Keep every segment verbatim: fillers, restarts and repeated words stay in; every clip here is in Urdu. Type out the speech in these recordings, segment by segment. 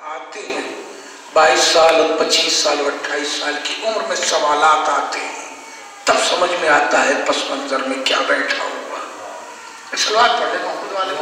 آتے ہیں بائیس سال اور پچیس سال اور اٹھائیس سال کی عمر میں سوالات آتے ہیں، تب سمجھ میں آتا ہے پس منظر میں کیا بیٹھا ہوا۔ سلوات پڑھ لیں محمد والے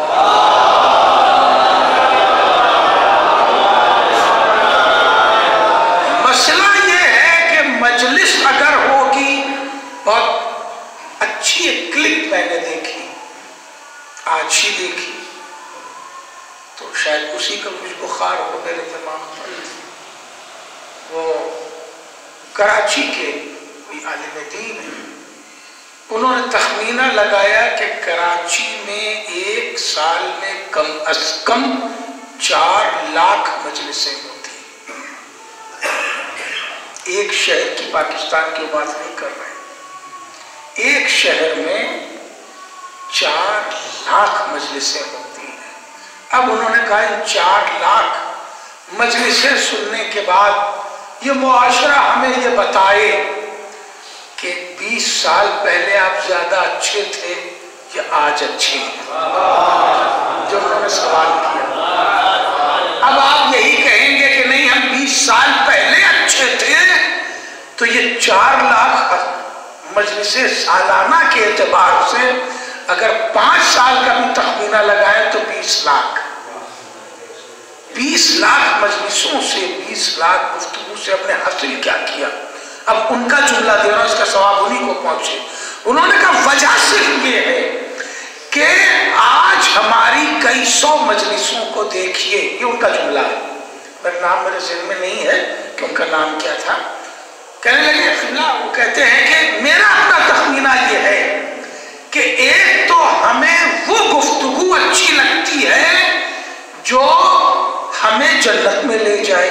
مسئلہ یہ ہے کہ مجلس اگر ہوگی، بہت اچھی ایک کلپ میں نے دیکھی، آج ہی دیکھی، تو شاید اسی کا کچھ بخار ہو میرے دماغ پر۔ وہ کراچی کے کوئی عالم دین ہے، انہوں نے تخمینہ لگایا کہ کراچی میں ایک سال میں کم از کم چار لاکھ مجلسیں ہوتی ہیں۔ ایک شہر کی، پاکستان کی بات نہیں کر رہے، ایک شہر میں چار لاکھ مجلسیں ہوتی ہیں۔ اب انہوں نے کہا ان چار لاکھ مجلسیں سننے کے بعد یہ معاشرہ ہمیں یہ بتائے کہ بیس سال پہلے آپ زیادہ اچھے تھے یا آج اچھے ہیں، جو انہوں نے سوال کیا۔ اب آپ یہی کہیں گے کہ نہیں ہم بیس سال پہلے اچھے تھے، تو یہ چار لاکھ مجلسیں سالانہ کے اعتبار سے اگر پانچ سال کا بھی تخمینہ لگائیں تو بیس لاکھ بیس لاکھ مجلسوں سے، بیس لاکھ گفتگو سے ہم نے حاصل کیا کیا۔ اب ان کا جملہ دے رہا ہوں، اس کا ثواب انہیں کو پہنچے۔ انہوں نے کہا وجہ صرف یہ ہے کہ آج ہماری کئی سو مجلسوں کو دیکھیے، یہ ان کا جملہ ہے، میرا نام میرے ذہن میں نہیں ہے کہ ان کا نام کیا تھا۔ کہنے لگے خلا، وہ کہتے ہیں کہ میرا اپنا تخمینہ یہ ہے کہ ایک تو ہمیں وہ گفتگو اچھی لگتی ہے جو ہمیں جنت میں لے جائے،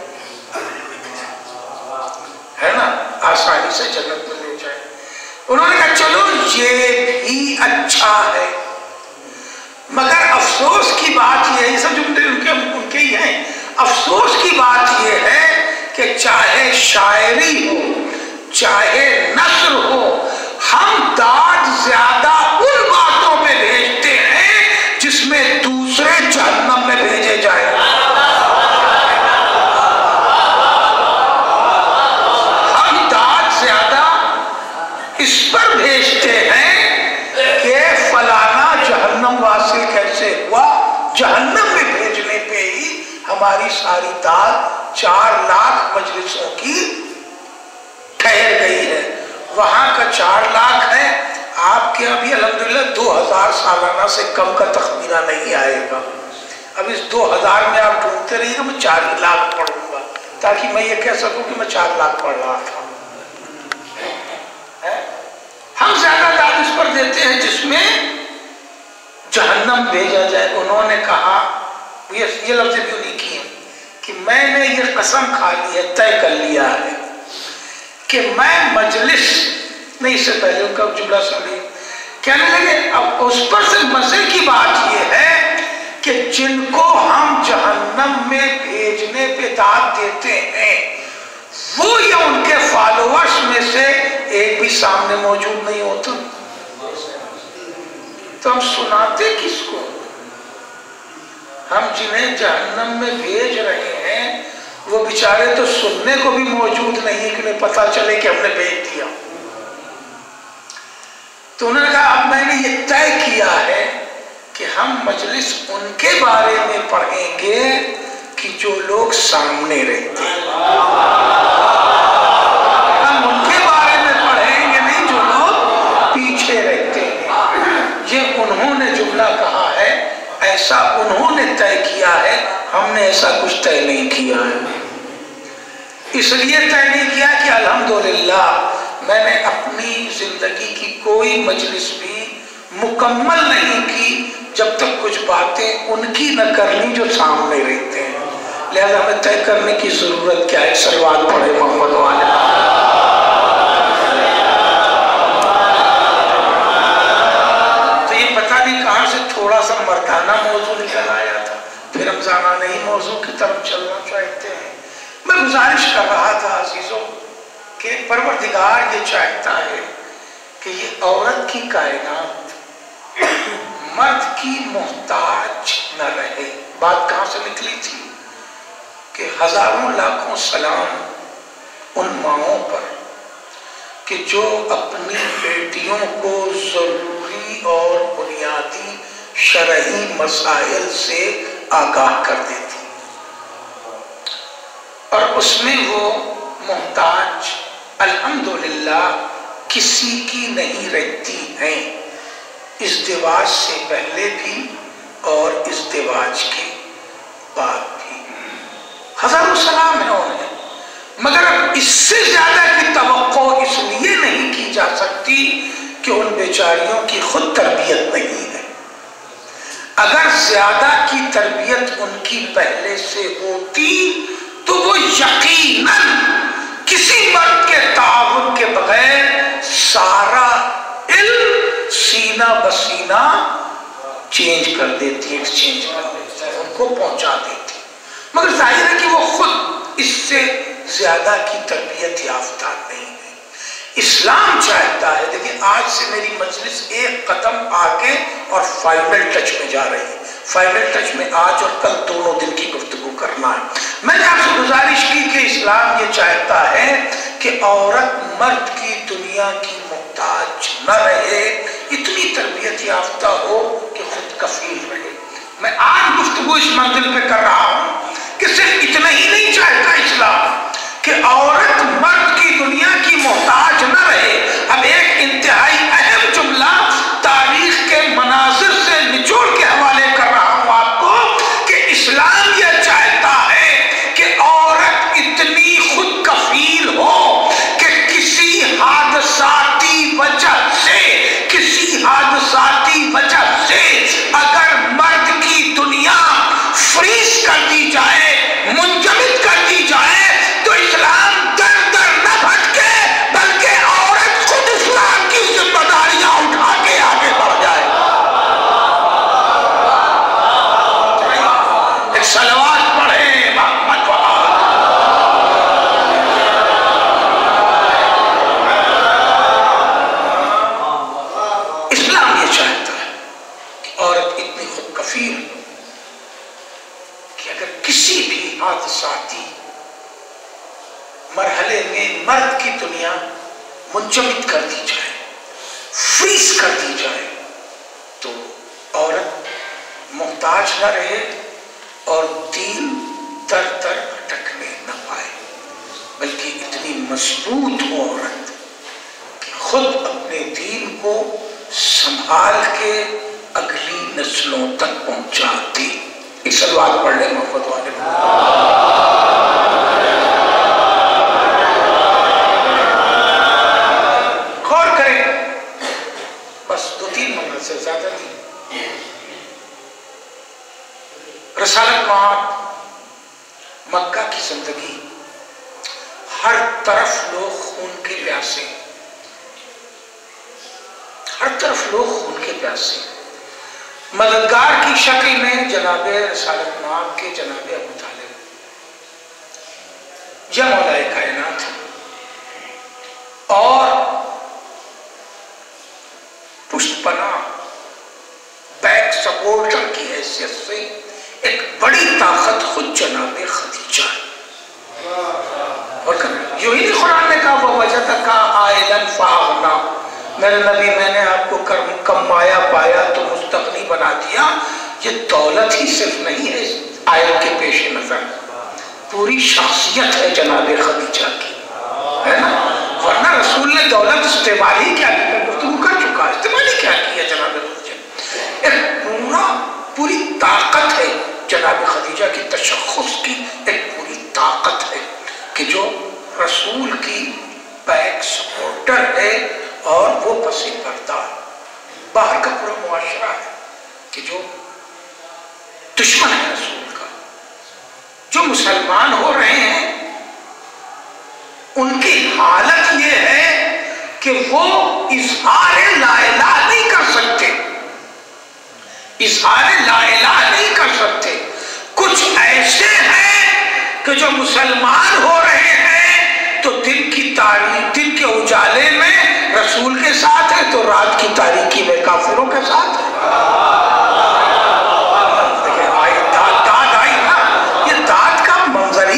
ہے نا، آسانی سے جنت میں لے جائے۔ انہوں نے کہا چلو یہ بھی اچھا ہے، مگر افسوس کی بات یہ ہے، یہ سب جملے ان کے ان کے ہی ہیں، افسوس کی بات یہ ہے کہ چاہے شاعری ہو چاہے نثر ہو، ہم داد زیادہ ان باتوں میں بھیجتے ہیں جس میں دوسرے جہنم میں بھیجے جائیں۔ ہم داد زیادہ اس پر بھیجتے ہیں کہ فلانا جہنم واصل کیسے ہوا، جہنم میں بھیجنے پہ ہی ہماری ساری داد چار لاکھ مجلسوں کی ٹھہر گئی ہے۔ وہاں کا چار لاکھ ہے، آپ کے ابھی الحمدللہ دو ہزار سالانہ سے کم کا تخمینہ نہیں آئے گا۔ اب اس دو ہزار میں آپ ڈھونڈتے رہیے گا، میں چار لاکھ پڑھوں گا تاکہ میں یہ کہہ سکوں کہ میں چار لاکھ پڑھ رہا تھا۔ ہم زیادہ داد اس پر دیتے ہیں جس میں جہنم بھیجا جائے۔ انہوں نے کہا، یہ لفظ بھی انہیں کی ہیں کہ میں نے یہ قسم کھا لی ہے، طے کر لیا ہے کہ میں مجلس نہیں، اس سے پہلے ان کا جملہ سنیے، کہنے لگے اب اس پر سے مزے کی بات یہ ہے کہ جن کو ہم جہنم میں بھیجنے پہ داد دیتے ہیں وہ یا ان کے فالوورز میں سے ایک بھی سامنے موجود نہیں ہوتا، تو ہم سناتے کس کو؟ ہم جنہیں جہنم میں بھیج رہے ہیں وہ بیچارے تو سننے کو بھی موجود نہیں کہ انہیں پتہ چلے کہ ہم نے بھیج دیا۔ تو انہوں نے کہا اب میں نے یہ طے کیا ہے کہ ہم مجلس ان کے بارے میں پڑھیں گے کہ جو لوگ سامنے رہتے ہیں، ہم ان کے بارے میں پڑھیں گے نہیں جو لوگ پیچھے رہتے ہیں۔ یہ انہوں نے جملہ کہا ہے، ایسا انہوں نے طے کیا ہے، ہم نے ایسا کچھ طے نہیں کیا ہے۔ اس لیے طے نہیں کیا کہ الحمدللہ میں نے اپنی زندگی کی کوئی مجلس بھی مکمل نہیں کی جب تک کچھ باتیں ان کی نہ کرنی جو سامنے رہتے ہیں، لہذا ہمیں طے کرنے کی ضرورت کیا ہے؟ صلوات پڑھے محمد والے۔ تو یہ پتہ نہیں کہاں سے تھوڑا سا مردانہ موضوع نکل آیا تھا، پھر ہم زنانہ ہی موضوع کی طرف چلنا چاہتے ہیں۔ میں گزارش کر رہا تھا عزیزوں کہ پروردگار یہ چاہتا ہے کہ یہ عورت کی کائنات مرد کی محتاج نہ رہے۔ بات کہاں سے نکلی تھی؟ کہ ہزاروں لاکھوں سلام ان ماؤں پر کہ جو اپنی بیٹیوں کو ضروری اور بنیادی شرعی مسائل سے آگاہ کر دیتی، اور اس میں وہ محتاج الحمدللہ کسی کی نہیں رہتی ہیں، ازدواج سے پہلے بھی اور ازدواج کے بعد بھی۔ ہزاروں سلام ہیں انہیں، مگر اس سے زیادہ کی توقع اس لیے نہیں کی جا سکتی کہ ان بیچاریوں کی خود تربیت نہیں ہے۔ اگر زیادہ کی تربیت ان کی پہلے سے ہوتی تو وہ یقیناً کسی مرد کے تعاون کے بغیر سارا علم سینہ بسینہ چینج کر دیتی، ایکسچینج کر دیتی، ان کو پہنچا دیتی، مگر ظاہر ہے کہ وہ خود اس سے زیادہ کی تربیت یافتہ نہیں ہے۔ اسلام چاہتا ہے، دیکھیں آج سے میری مجلس ایک قدم آگے اور فائنل ٹچ میں جا رہی ہے، فائنل ٹچ میں آج اور کل دونوں دن کی گفتگو کرنا ہے۔ میں نے آپ سے گزارش کی کہ اسلام یہ چاہتا ہے کہ عورت مرد کی دنیا کی محتاج نہ رہے، اتنی تربیت یافتہ ہو کہ خود کفیل رہے۔ میں آج گفتگو اس منزل پہ کر رہا ہوں کہ صرف اتنا ہی نہیں چاہتا اسلام کہ عورت مرد کی دنیا کی محتاج نہ رہے۔ اب ایک انتہائی اہم جملہ تاریخ کے مناظر سے نچوڑ کے حوالے کر رہا ہوں آپ کو کہ اسلام یہ چاہتا ہے کہ عورت اتنی خود کفیل ہو کہ کسی حادثاتی وجہ سے کسی حادثاتی وجہ سے اگر مرد کی دنیا فریز کر دی جائے، منجمد کر دی جائے، تو اسلام در در نہ بھٹکے بلکہ عورت خود اسلام کی ذمہ داریاں اٹھا کے آگے بڑھ جائے۔ ایک صلوات پڑھیں محمد وآل۔ اسلام یہ چاہتا ہے کہ عورت اتنی خود کفیل کہ اگر کسی بھی حادثاتی مرحلے میں مرد کی دنیا منجمد کر دی جائے، فریز کر دی جائے، تو عورت محتاج نہ رہے اور دین در در بھٹکنے نہ پائے، بلکہ اتنی مضبوط ہو عورت کہ خود اپنے دین کو سنبھال کے اگلی نسلوں تک پہنچا دی۔ ایک صلوات پڑھ لیں محمد والے۔ غور کریں، بس دو تین منٹ سے زیادہ نہیں۔ رسالت مآب، مکہ کی زندگی، ہر طرف لوگ خون کے پیاسے، ہر طرف لوگ خون کے پیاسے، مددگار کی شکل میں جناب رسالت مآب کے جناب ابو طالب، یہ مولا کائنات ہے، اور پشت پناہ بیک سپورٹر کی حیثیت سے ایک بڑی طاقت خود جناب خدیجہ ہے۔ اور یوں ہی قرآن نے کہا وَوَجَدَكَ عَائِلًا فَأَغْنَىٰ، میرے نبی میں نے آپ کو کمایا پایا تو مستغنی بنا دیا۔ یہ دولت ہی صرف نہیں ہے آیت کے پیش نظر، پوری شخصیت ہے جناب خدیجہ کی، ہے نا؟ ورنہ رسول نے دولت استعمال ہی کیا کی، گفتگو کر چکا، استعمال ہی کیا کیا جناب خدیجہ؟ ایک پورا پوری طاقت ہے جناب خدیجہ کی، تشخص کی ایک پوری طاقت ہے کہ جو رسول کی بیک سپورٹر ہے اور وہ پسی پردہ ہے۔ باہر کا پورا معاشرہ ہے کہ جو دشمن ہے رسول کا، جو مسلمان ہو رہے ہیں ان کی حالت یہ ہے کہ وہ اظہار لا الہ نہیں کر سکتے، اظہار لا الہ نہیں کر سکتے۔ کچھ ایسے ہیں کہ جو مسلمان ہو رہے ہیں تو دن کی تاریخ، دن کے اجالے میں رسول کے ساتھ ہے تو رات کی تاریکی میں کافروں کے ساتھ ہے۔ دیکھیں آئی داد داد آئی نا، یہ داد کا منظر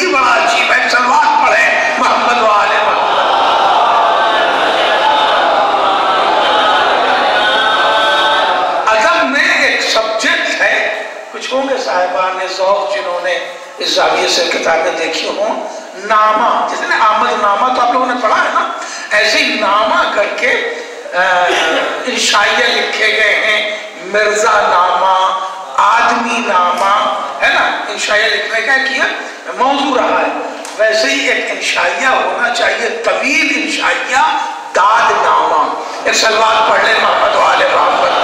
سبجیکٹ ہے. کچھ ہوں گے صاحبان ذوق جنہوں نے اس زاویے سے کتابیں دیکھی ہوں. نامہ جس نے آمد نامہ تو آپ لوگوں نے پڑھا ہے نا, ایسے ہی نامہ کر کے انشائیہ لکھے گئے ہیں. مرزا نامہ, آدمی نامہ ہے نا, انشائیہ لکھنے کا کیا موضوع رہا ہے. ویسے ہی ایک انشائیہ ہونا چاہیے, طویل انشائیہ, داد نامہ. ایک سلوات پڑھ لیں محمد و آل محمد.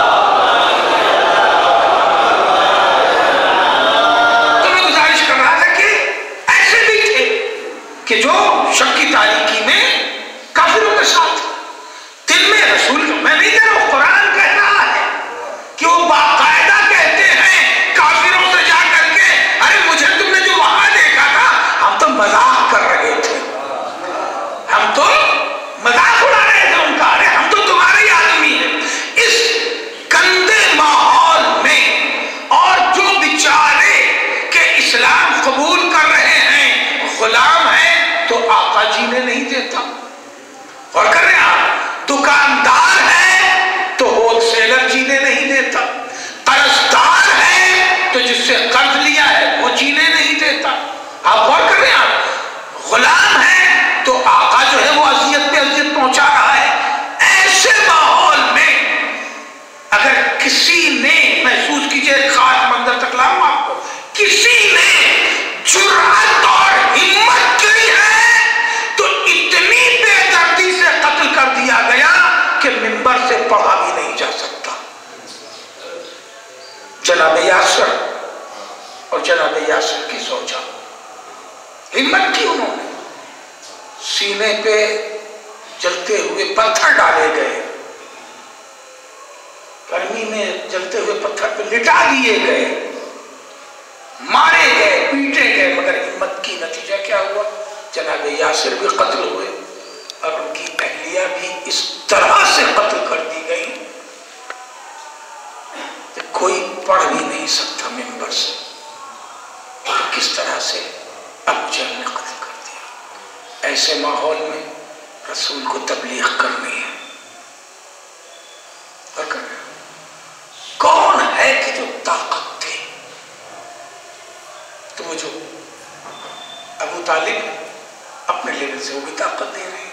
تو میں گزارش کر رہا تھا کہ ایسے بھی تھے کہ جو شک کی تاریکی میں کافروں کے ساتھ, دل میں رسول کو میں نہیں کہہ رہا ہوں, قرآن کہہ رہا ہے کہ وہ باقاعدہ کہتے ہیں کافروں سے جا کر کے, ارے مجھے تم نے جو وہاں دیکھا تھا ہم تو مذاق کر رہے تھے, ہم تو مذاق اڑا رہے تھے ان کا, ارے ہم تو تمہارے ہی آدمی ہیں. اس گندے ماحول میں اور جو بیچارے کہ اسلام قبول کر رہے ہیں غلام ہیں, تو آقا جی نے نہیں دیتا. اور کر رہے ہیں آپ, دکاندار ہے تو ہول سیلر جی نے نہیں دیتا, قرضدار ہے تو جس سے قرض لیا ہے وہ جینے نہیں دیتا. آپ غور کر رہے ہیں, آپ غلام ہے تو آقا جو ہے وہ اذیت پہ اذیت پہنچا رہا ہے. ایسے ماحول میں اگر کسی نے, محسوس کیجئے خاص منظر تک لاؤں آپ کو, کسی نے جرأت اور ہمت کی ہے تو اتنی بے دردی سے قتل کر دیا گیا کہ منبر سے پڑھا بھی نہیں جا سکتا. جناب یاسر اور جناب یاسر کی سوچا, ہمت کی انہوں نے, سینے پہ جلتے ہوئے پتھر ڈالے گئے, گرمی میں جلتے ہوئے پتھر پہ لٹا دیے گئے, مارے گئے, پیٹے گئے, مگر ہمت کی نتیجہ کیا ہوا؟ جناب یاسر بھی قتل ہوئے اور ان کی اہلیہ بھی اس طرح سے قتل کر دی گئی کہ کوئی پڑھ بھی نہیں سکتا منبر سے کہ کس طرح سے ابو جہل نے قتل کر دیا. ایسے ماحول میں رسول کو تبلیغ کرنی ہے اور کرنا. کون ہے کہ جو طاقت دے؟ تو وہ جو ابو طالب اپنے لیول سے وہ بھی طاقت دے رہے ہیں,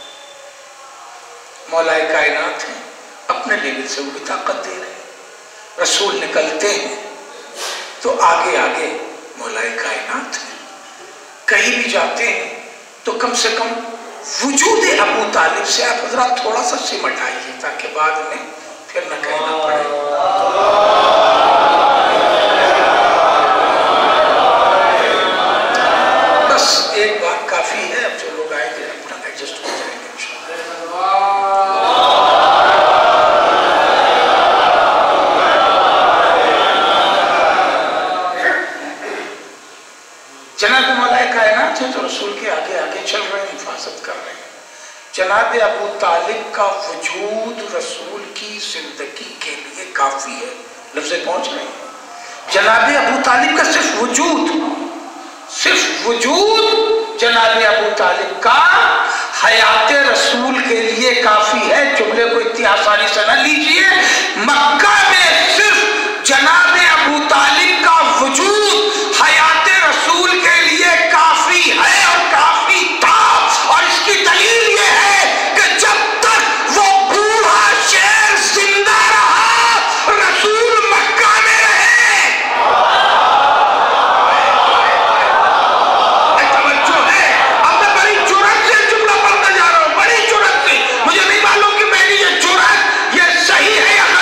مولا کائنات ہیں اپنے لیول سے وہ بھی طاقت دے رہے ہیں. رسول نکلتے ہیں تو آگے آگے مولا کائنات ہیں, کہیں بھی جاتے ہیں تو کم سے کم وجود ابو طالب سے آپ حضرات تھوڑا سا سمٹ آئیے تاکہ بعد میں پھر نہ کہنا پڑے. بس ایک بات کافی ہے, اب جو لوگ آئیں گے اپنا ایڈجسٹ ہو جائیں گے انشاءاللہ. جناب مولا کائنات ہے تو رسول کے آگے آگے چل رہے ہیں, حفاظت کر رہے ہیں. جناب ابو طالب کا وجود رسول کی زندگی کے لیے کافی ہے. لفظ پہنچ رہے ہیں, جناب ابو طالب کا صرف وجود, صرف وجود جناب ابو طالب کا حیات رسول کے لیے کافی ہے. جملے کو اتنی آسانی سے نہ لیجئے. مکہ میں صرف جناب ابو طالب کا وجود حیات رسول کے لیے کافی ہے اور کافی تھا, اور اس کی دلیل یہ ہے کہ جب تک وہ بوڑھا شیر زندہ رہا رسول مکہ میں رہے. توجہ ہے, اب میں بڑی جرأت سے جملہ پڑھتا جا رہا ہوں, بڑی جرأت سے. مجھے نہیں معلوم کہ میری یہ جرأت یہ صحیح ہے یا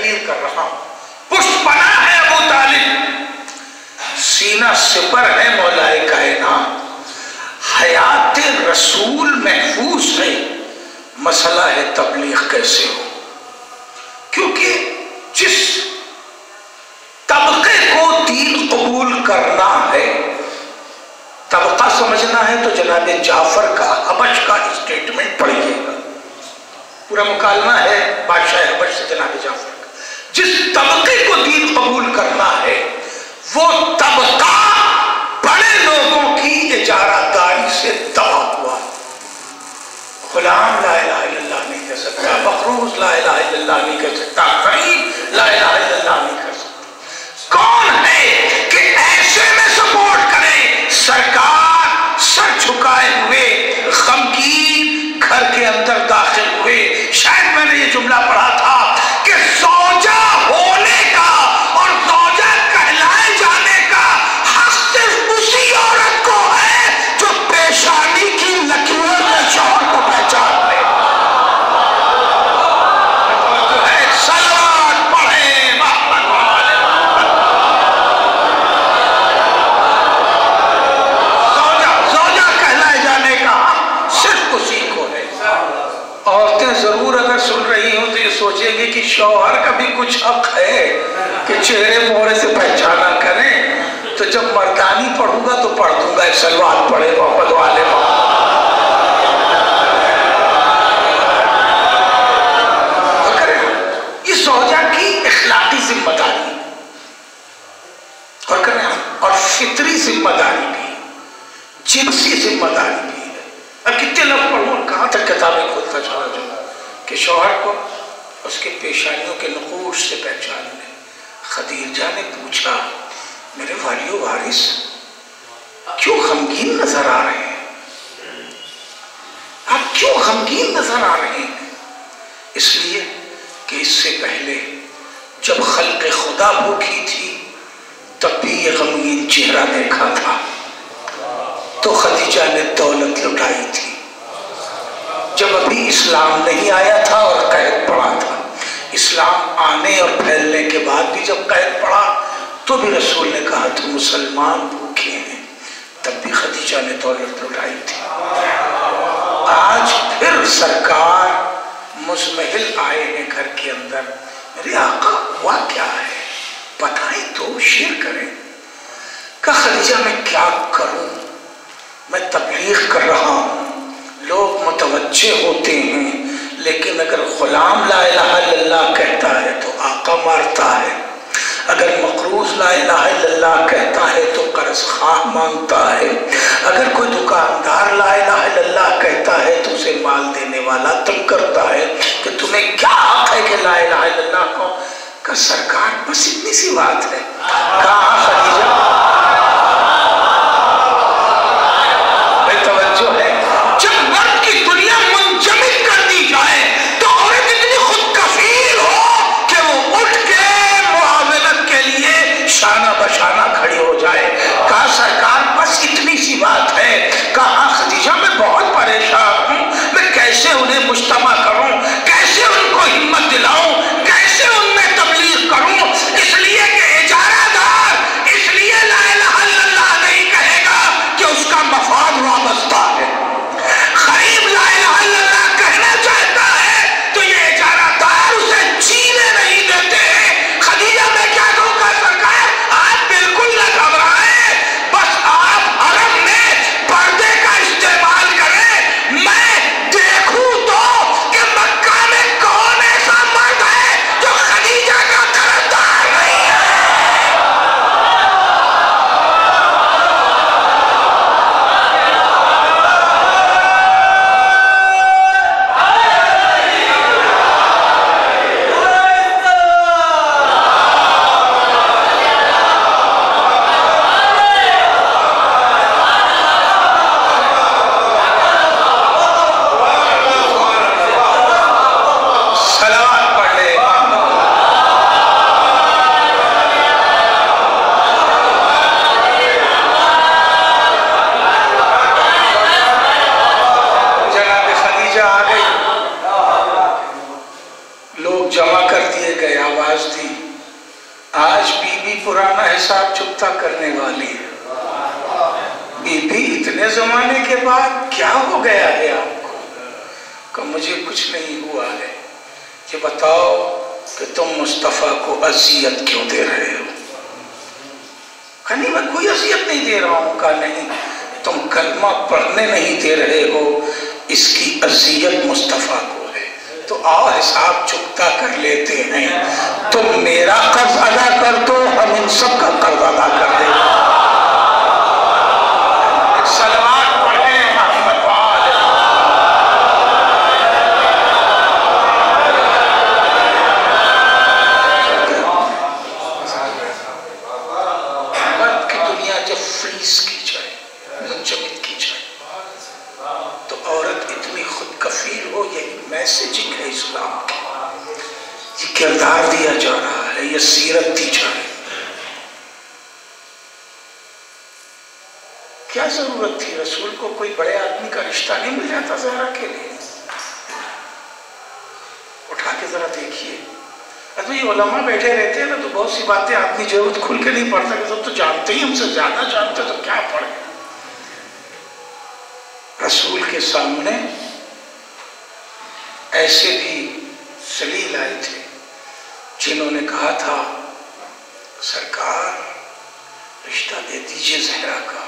تحقیر کر رہا ہوں. پشت پناہ ہے ابو طالب، سینہ سپر ہے مولائے کائنات، حیات رسول محفوظ ہے. مسئلہ ہے تبلیغ کیسے ہو، کیونکہ جس طبقے کو دین قبول کرنا ہے، طبقہ سمجھنا ہے تو جناب جعفر کا حبش کا اسٹیٹمنٹ پڑھیے گا. پورا مکالمہ ہے بادشاہ حبش سے جناب جعفر کا. جس طبقے کو دین قبول کرنا ہے وہ طبقہ بڑے لوگوں کی اجارہ داری سے تباہ ہوا. غلام لا الہ الا اللہ نہیں کہہ سکتا، مقروض لا الہ الا اللہ نہیں کہہ سکتا، غریب لا الہ الا اللہ نہیں کہہ سکتا. کون ہے کہ ایسے میں سپورٹ کرے؟ سرکار سر جھکائے ہوئے غمگین گھر کے اندر داخل ہوئے. شاید میں نے یہ جملہ پڑھا تھا کہ زوجہ ہونے کا اور زوجہ کہلائے جانے کا حق صرف اسی عورت کو ہے جو پیشانی کی لکیر میں شوہر کو پہچان لے. سلوات پڑھیں محمد والے زوجہ زوجہ کہلائے جانے کا حق صرف اسی کو ہے. عورتیں ضرور اگر سن رہی ہوں تو یہ سوچیں گے کہ شوہر کا بھی کچھ حق ہے کہ چہرے مہرے سے پہچانا کریں. تو جب مردانی پڑھوں گا تو پڑھ دوں گا ایک سلوات پڑھے محمد والے. یہ زوجہ کی اخلاقی ذمہ داری اور کریں اور فطری ذمہ داری بھی، جنسی ذمہ داری بھی ہے. اب کتنے لوگ پڑھوں اور کہاں تک کتابیں کھولتا چلا جاؤں کہ شوہر کو اس کے پیشانیوں کے نقوش سے پہچان لیں. خدیجہ نے پوچھا میرے والیو وارث کیوں غمگین نظر آ رہے ہیں؟ آپ کیوں غمگین نظر آ رہے ہیں؟ اس لیے کہ اس سے پہلے جب خلق خدا بھوکی تھی تب بھی یہ غمگین چہرہ دیکھا تھا تو خدیجہ نے دولت لٹائی تھی. جب ابھی اسلام نہیں آیا تھا اور قید پڑا تھا، اسلام آنے اور پھیلنے کے بعد بھی جب قید پڑا تو بھی رسول نے کہا تو مسلمان بھوکے ہیں، تب بھی خدیجہ نے دولت لٹائی تھی. آج پھر سرکار مزمحل آئے ہیں گھر کے اندر، میرے آقا ہوا کیا ہے بتائیں تو، شیئر کریں. کہ خدیجہ میں کیا کروں، میں تبلیغ کر رہا ہوں، لوگ متوجہ ہوتے ہیں، لیکن اگر غلام لا الہ الا اللہ کہتا ہے تو آقا مارتا ہے، اگر مقروض لا الہ الا اللہ کہتا ہے تو قرض خواہ مانگتا ہے، اگر کوئی دکاندار لا الہ الا اللہ کہتا ہے تو اسے مال دینے والا تنگ کرتا ہے کہ تمہیں کیا حق ہے کہ لا الہ الا اللہ کو. کہ سرکار بس اتنی سی بات ہے. کہاں خدیجہ بے توجہ ہے. جب مرد کی دنیا منجمد کر دی جائے تو عورت اتنی خود کفیل ہو کہ وہ اٹھ کے معاونت کے لیے شانہ بشانہ کھڑی ہو جائے. کہا سرکار بس اتنی سی بات ہے. کہا خدیجہ میں بہت پریشان ہوں، میں کیسے انہیں مجتمع کروں، کیسے ان کو ہمت دلاؤں، کیسے ان میں تبلیغ کروں، اس لیے کہ اجارہ دار پرانا حساب چکتا کرنے والی ہے۔ بی بی اتنے زمانے کے بعد کیا ہو گیا ہے آپ کو کہ مجھے کچھ نہیں ہوا ہے، یہ بتاؤ کہ تم مصطفیٰ کو اذیت کیوں دے رہے ہو؟ کہا نہیں میں کوئی اذیت نہیں دے رہا ہوں۔ کہا نہیں، تم کلمہ پڑھنے نہیں دے رہے ہو، اس کی اذیت مصطفیٰ کو ہے۔ تو آؤ حساب چکتا کر لیتے ہیں، تم میرا قرض ادا کر دو، ہم ان سب کا قرض ادا کر دیں۔ صلوات پڑھیں محمد وآلہ۔ مرد کی دنیا جب فریز کی جائے، منجمد کی جائے، تو عورت اتنی خود کفیل ہو، یہی میسیجنگ ہے اسلام کی، یہ کردار دیا جا رہا ہے، یہ سیرت دی جا رہی ہے۔ کیا ضرورت تھی رسول کو کوئی بڑے آدمی کا رشتہ نہیں مل جاتا زہرا کے لیے؟ اٹھا کے ذرا دیکھیے، اب یہ علماء بیٹھے رہتے ہیں نا تو بہت سی باتیں آدمی ضرورت کھل کے نہیں پڑھ سکتے، سب تو جانتے ہی ہم سے زیادہ جانتے تو کیا پڑھیں۔ رسول کے سامنے ایسے بھی سلیل آئے تھے جنہوں نے کہا تھا سرکار رشتہ دے دیجئے زہرا کا،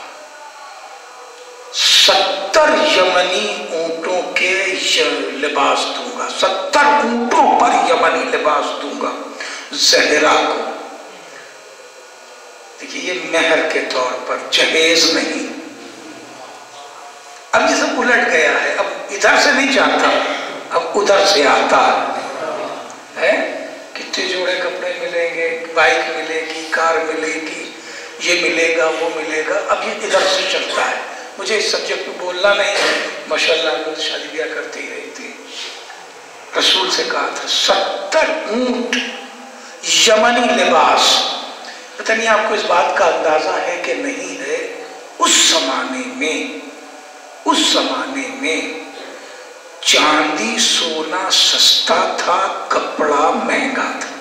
ستر یمنی اونٹوں کے لباس دوں گا، ستر اونٹوں پر یمنی لباس دوں گا زہرا کو۔ دیکھیے یہ مہر کے طور پر، جہیز نہیں۔ اب یہ سب الٹ گیا ہے، اب ادھر سے نہیں جاتا، اب ادھر سے آتا ہے۔ کتنے جوڑے کپڑے ملیں گے، بائک ملے گی، کار ملے گی، یہ ملے گا وہ ملے گا، اب یہ ادھر سے چلتا ہے۔ مجھے اس سبجیکٹ میں بولنا نہیں ہے، ماشاءاللہ ہم شادی بیاہ کرتے ہی رہی تھی۔ رسول سے کہا تھا ستر اونٹ یمنی لباس۔ پتہ نہیں آپ کو اس بات کا اندازہ ہے کہ نہیں ہے، اس زمانے میں اس زمانے میں چاندی سونا سستا تھا، کپڑا مہنگا تھا۔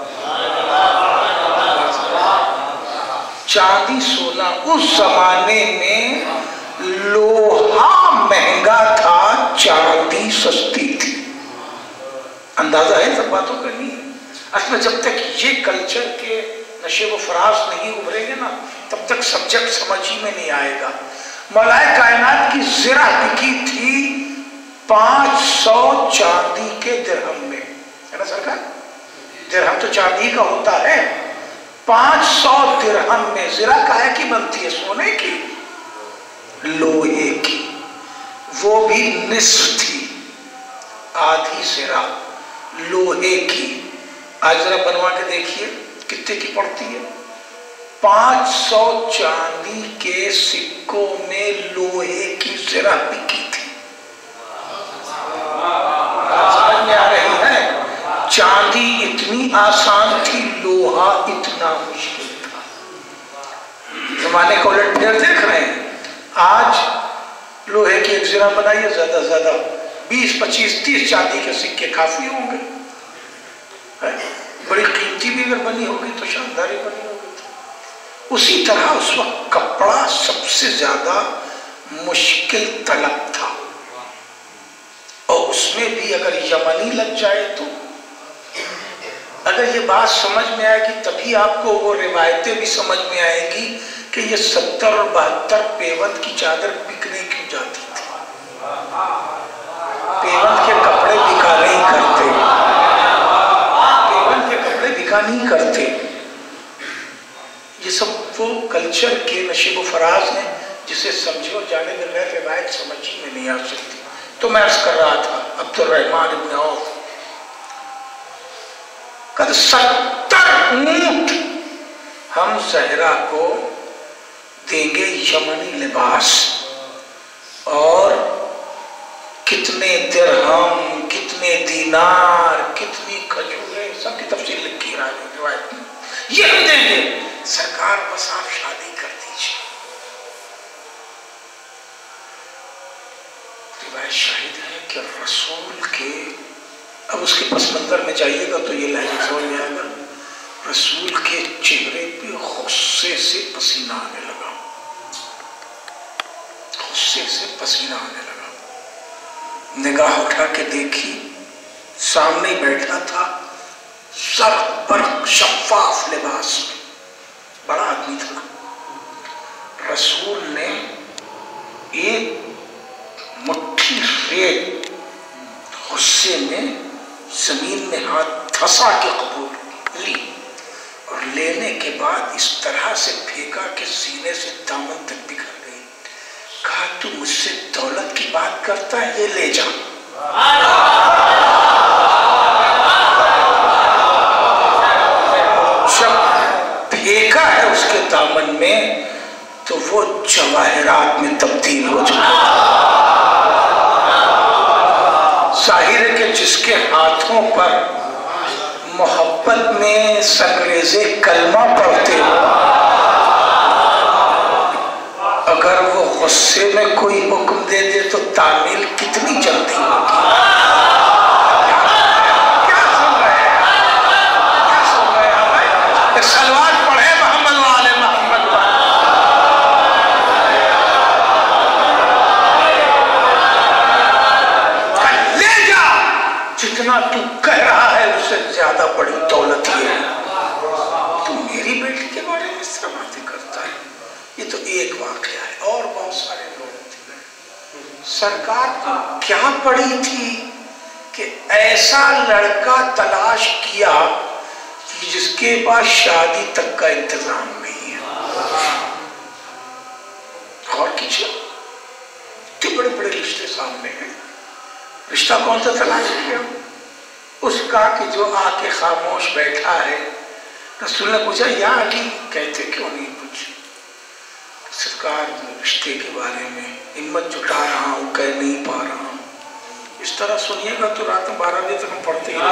چاندی سونا اس زمانے میں لوہا مہنگا تھا، چاندی سستی تھی۔ اندازہ ہے سب باتوں کا نہیں؟ اصل میں جب تک یہ کلچر کے نشے و فراز نہیں ابھریں گے نا، تب تک سبجیکٹ سمجھ ہی میں نہیں آئے گا۔ مولائے کائنات کی زرہ بکی تھی پانچ سو چاندی کے درہم میں، ہے نا سرکار؟ درہم تو چاندی کا ہوتا ہے۔ پانچ سو درہم میں زرہ کاہے کی بنتی ہے؟ سونے کی، لوہے کی، وہ بھی نصف تھی، آدھی زرہ لوہے کی۔ آج ذرا بنوا کے دیکھیے کتنے کی پڑتی ہے؟ پانچ سو چاندی کے سکوں میں لوہے کی زرہ بکی تھی۔ سمجھ میں آ رہی ہے؟ چاندی اتنی آسان تھی، لوہا اتنا مشکل تھا۔ زمانے کو الٹ پھیر دیکھ رہے ہیں۔ آج لوہے کی ایک زرہ بنائیے، زیادہ زیادہ بیس پچیس تیس چاندی کے سکے کافی ہوں گے۔ بڑی قیمتی بھی اگر بنی ہوگی تو شانداری بنی ہوگی۔ اسی طرح اس وقت کپڑا سب سے زیادہ مشکل طلب تھا، اور اس میں بھی اگر یمنی لگ جائے تو اگر یہ بات سمجھ میں آئے گی تبھی آپ کو وہ روایتیں بھی سمجھ میں آئے گی کہ یہ ستر اور بہتر پیوند کی چادر بکنے کیوں جاتی تھی۔ پیوند کے کپڑے بکا نہیں کرتے، پیوند کے کپڑے بکا نہیں کرتے۔ یہ سب وہ کلچر کے نشیب و فراز ہیں جسے سمجھو جانے میں غیر روایت سمجھ ہی میں نہیں آ سکتی۔ تو میں عرض کر رہا تھا عبد الرحمن ابن عوف کہ ستر اونٹ ہم زہرا کو دیں گے یمنی لباس، اور کتنے درہم، کتنے دینار، کتنی کھجوریں، سب کی تفصیل لکھی رہا ہے روایت میں، یہ ہم دیں گے۔ سرکار بس آپ شادی کر دیجیے۔ روایت شاہد ہے کہ رسول کے، اب اس کے پس منظر میں جائیے گا تو یہ لہجہ سمجھ میں آئے گا، رسول کے چہرے پہ غصے سے پسینہ آنے لگا، غصے سے پسینہ آنے لگا۔ نگاہ اٹھا کے دیکھی، سامنے ہی بیٹھا تھا، سر پر شفاف لباس میں، بڑا آدمی تھا۔ رسول نے ایک مٹھی ریت غصے میں زمین میں ہاتھ دھسا کے قبول لی، اور لینے کے بعد اس طرح سے پھینکا کہ سینے سے دامن تک بکھر گئی۔ کہا تو مجھ سے دولت کی بات کرتا ہے، یہ لے جا۔ جب پھینکا ہے اس کے دامن میں تو وہ جواہرات میں تبدیل ہو چکا۔ ظاہر ہے کہ جس کے ہاتھوں پر محبت میں سنگریزے کلمہ پڑھتے ہو، اگر وہ غصے میں کوئی حکم دے دے تو تعمیل کتنی جلدی ہوگی۔ کیا سن رہے ہیں کیا سن رہے ہیں سلوات پڑھے محمد والے محمد لے جا، جتنا تو کہہ رہا ہے اس سے زیادہ بڑی دولت ہی ہے، تو میری بیٹی کے بارے میں اس طرح باتیں کرتا ہے۔ یہ تو ایک واقعہ ہے، اور بہت سارے لوگ تھے۔ سرکار کو کیا پڑی تھی کہ ایسا لڑکا تلاش کیا جس کے پاس شادی تک کا انتظام نہیں ہے۔ غور کیجیے، اتنے بڑے بڑے رشتے سامنے ہیں، رشتہ کون سا تلاش کیا؟ اس کا کہ جو آ کے خاموش بیٹھا ہے۔ رسول نے پوچھا یا علی کہتے کیوں نہیں کچھ؟ سرکار رشتے کے بارے میں ہمت جٹا رہا ہوں، کہہ نہیں پا رہا ہوں۔ اس طرح سنیے گا تو رات میں بارہ بجے تک ہم پڑھتے ہی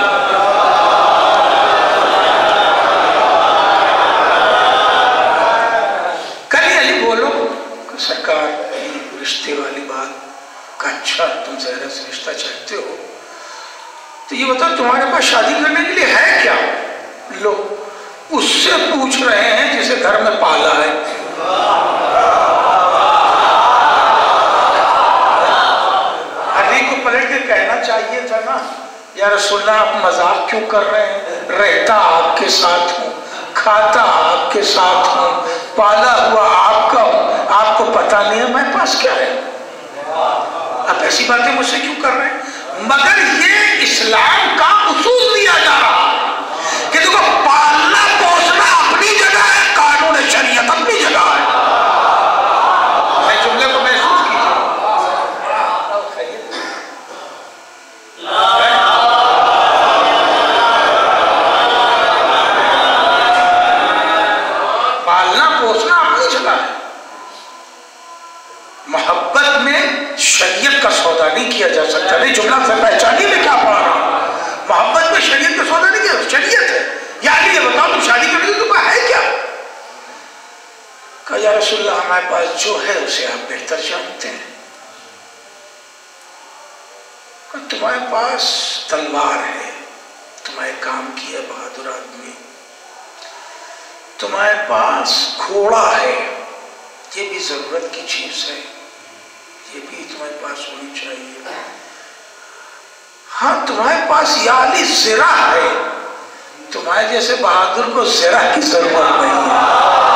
کل علی بولو کہ سرکار رشتے والی بات کا اچھا تم زہرا سے رشتہ چاہتے ہو تو یہ بتاؤ تمہارے پاس شادی کرنے کے لیے ہے کیا؟ لو اس سے پوچھ رہے ہیں جسے گھر میں پالا ہے۔ علی کو پلٹ کے کہنا چاہیے تھا نا، یا رسول اللہ آپ مذاق کیوں کر رہے ہیں؟ رہتا آپ کے ساتھ ہوں، کھاتا آپ کے ساتھ ہوں، پالا ہوا آپ کا ہوں، آپ کو پتا نہیں ہے میرے پاس کیا ہے؟ آپ ایسی باتیں مجھ سے کیوں کر رہے ہیں؟ مگر یہ اسلام کا اصول دیا جا رہا ہے کہ دیکھو پالنا پوسنا اپنی جگہ ہے، قانون شریعت اپنی جگہ ہے۔ میں جملے کو محسوس کیجیے۔ پالنا پوسنا اپنی جگہ ہے، محبت میں شریعت کا سودا نہیں کیا جا سکتا۔ نہیں جملہ سے پہچانی میں کیا پڑھ رہا ہوں؟ محبت میں شریعت کا سودا نہیں کیا، شریعت ہے۔ یعنی یہ بتاؤ تم شادی کرنے کے تمہیں ہے کیا؟ کہا یا رسول اللہ ہمارے پاس جو ہے اسے آپ بہتر جانتے ہیں۔ کہا تمہارے پاس تلوار ہے، تمہارے کام کی ہے بہادر آدمی، تمہارے پاس گھوڑا ہے، یہ بھی ضرورت کی چیز ہے، یہ بھی تمہارے پاس ہونی چاہیے۔ ہاں تمہارے پاس یعنی زرہ ہے، تمہارے جیسے بہادر کو زرہ کی ضرورت نہیں ہے۔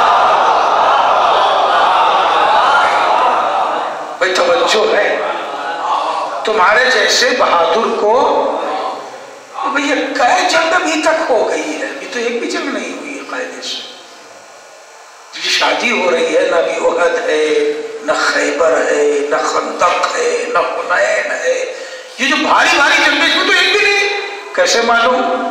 بھائی توجہ ہے، تمہارے جیسے بہادر کو بھئی یہ کئے جنگ ابھی تک ہو گئی ہے، ابھی تو ایک بھی جنگ نہیں ہوئی ہے قاعدے سے۔ شادی ہو رہی ہے، نہ بھی احد ہے، نہ خیبر ہے، نہ خندق ہے، نہ حنین ہے، یہ جو بھاری بھاری جنگیں اس میں تو ایک بھی نہیں۔ کیسے معلوم؟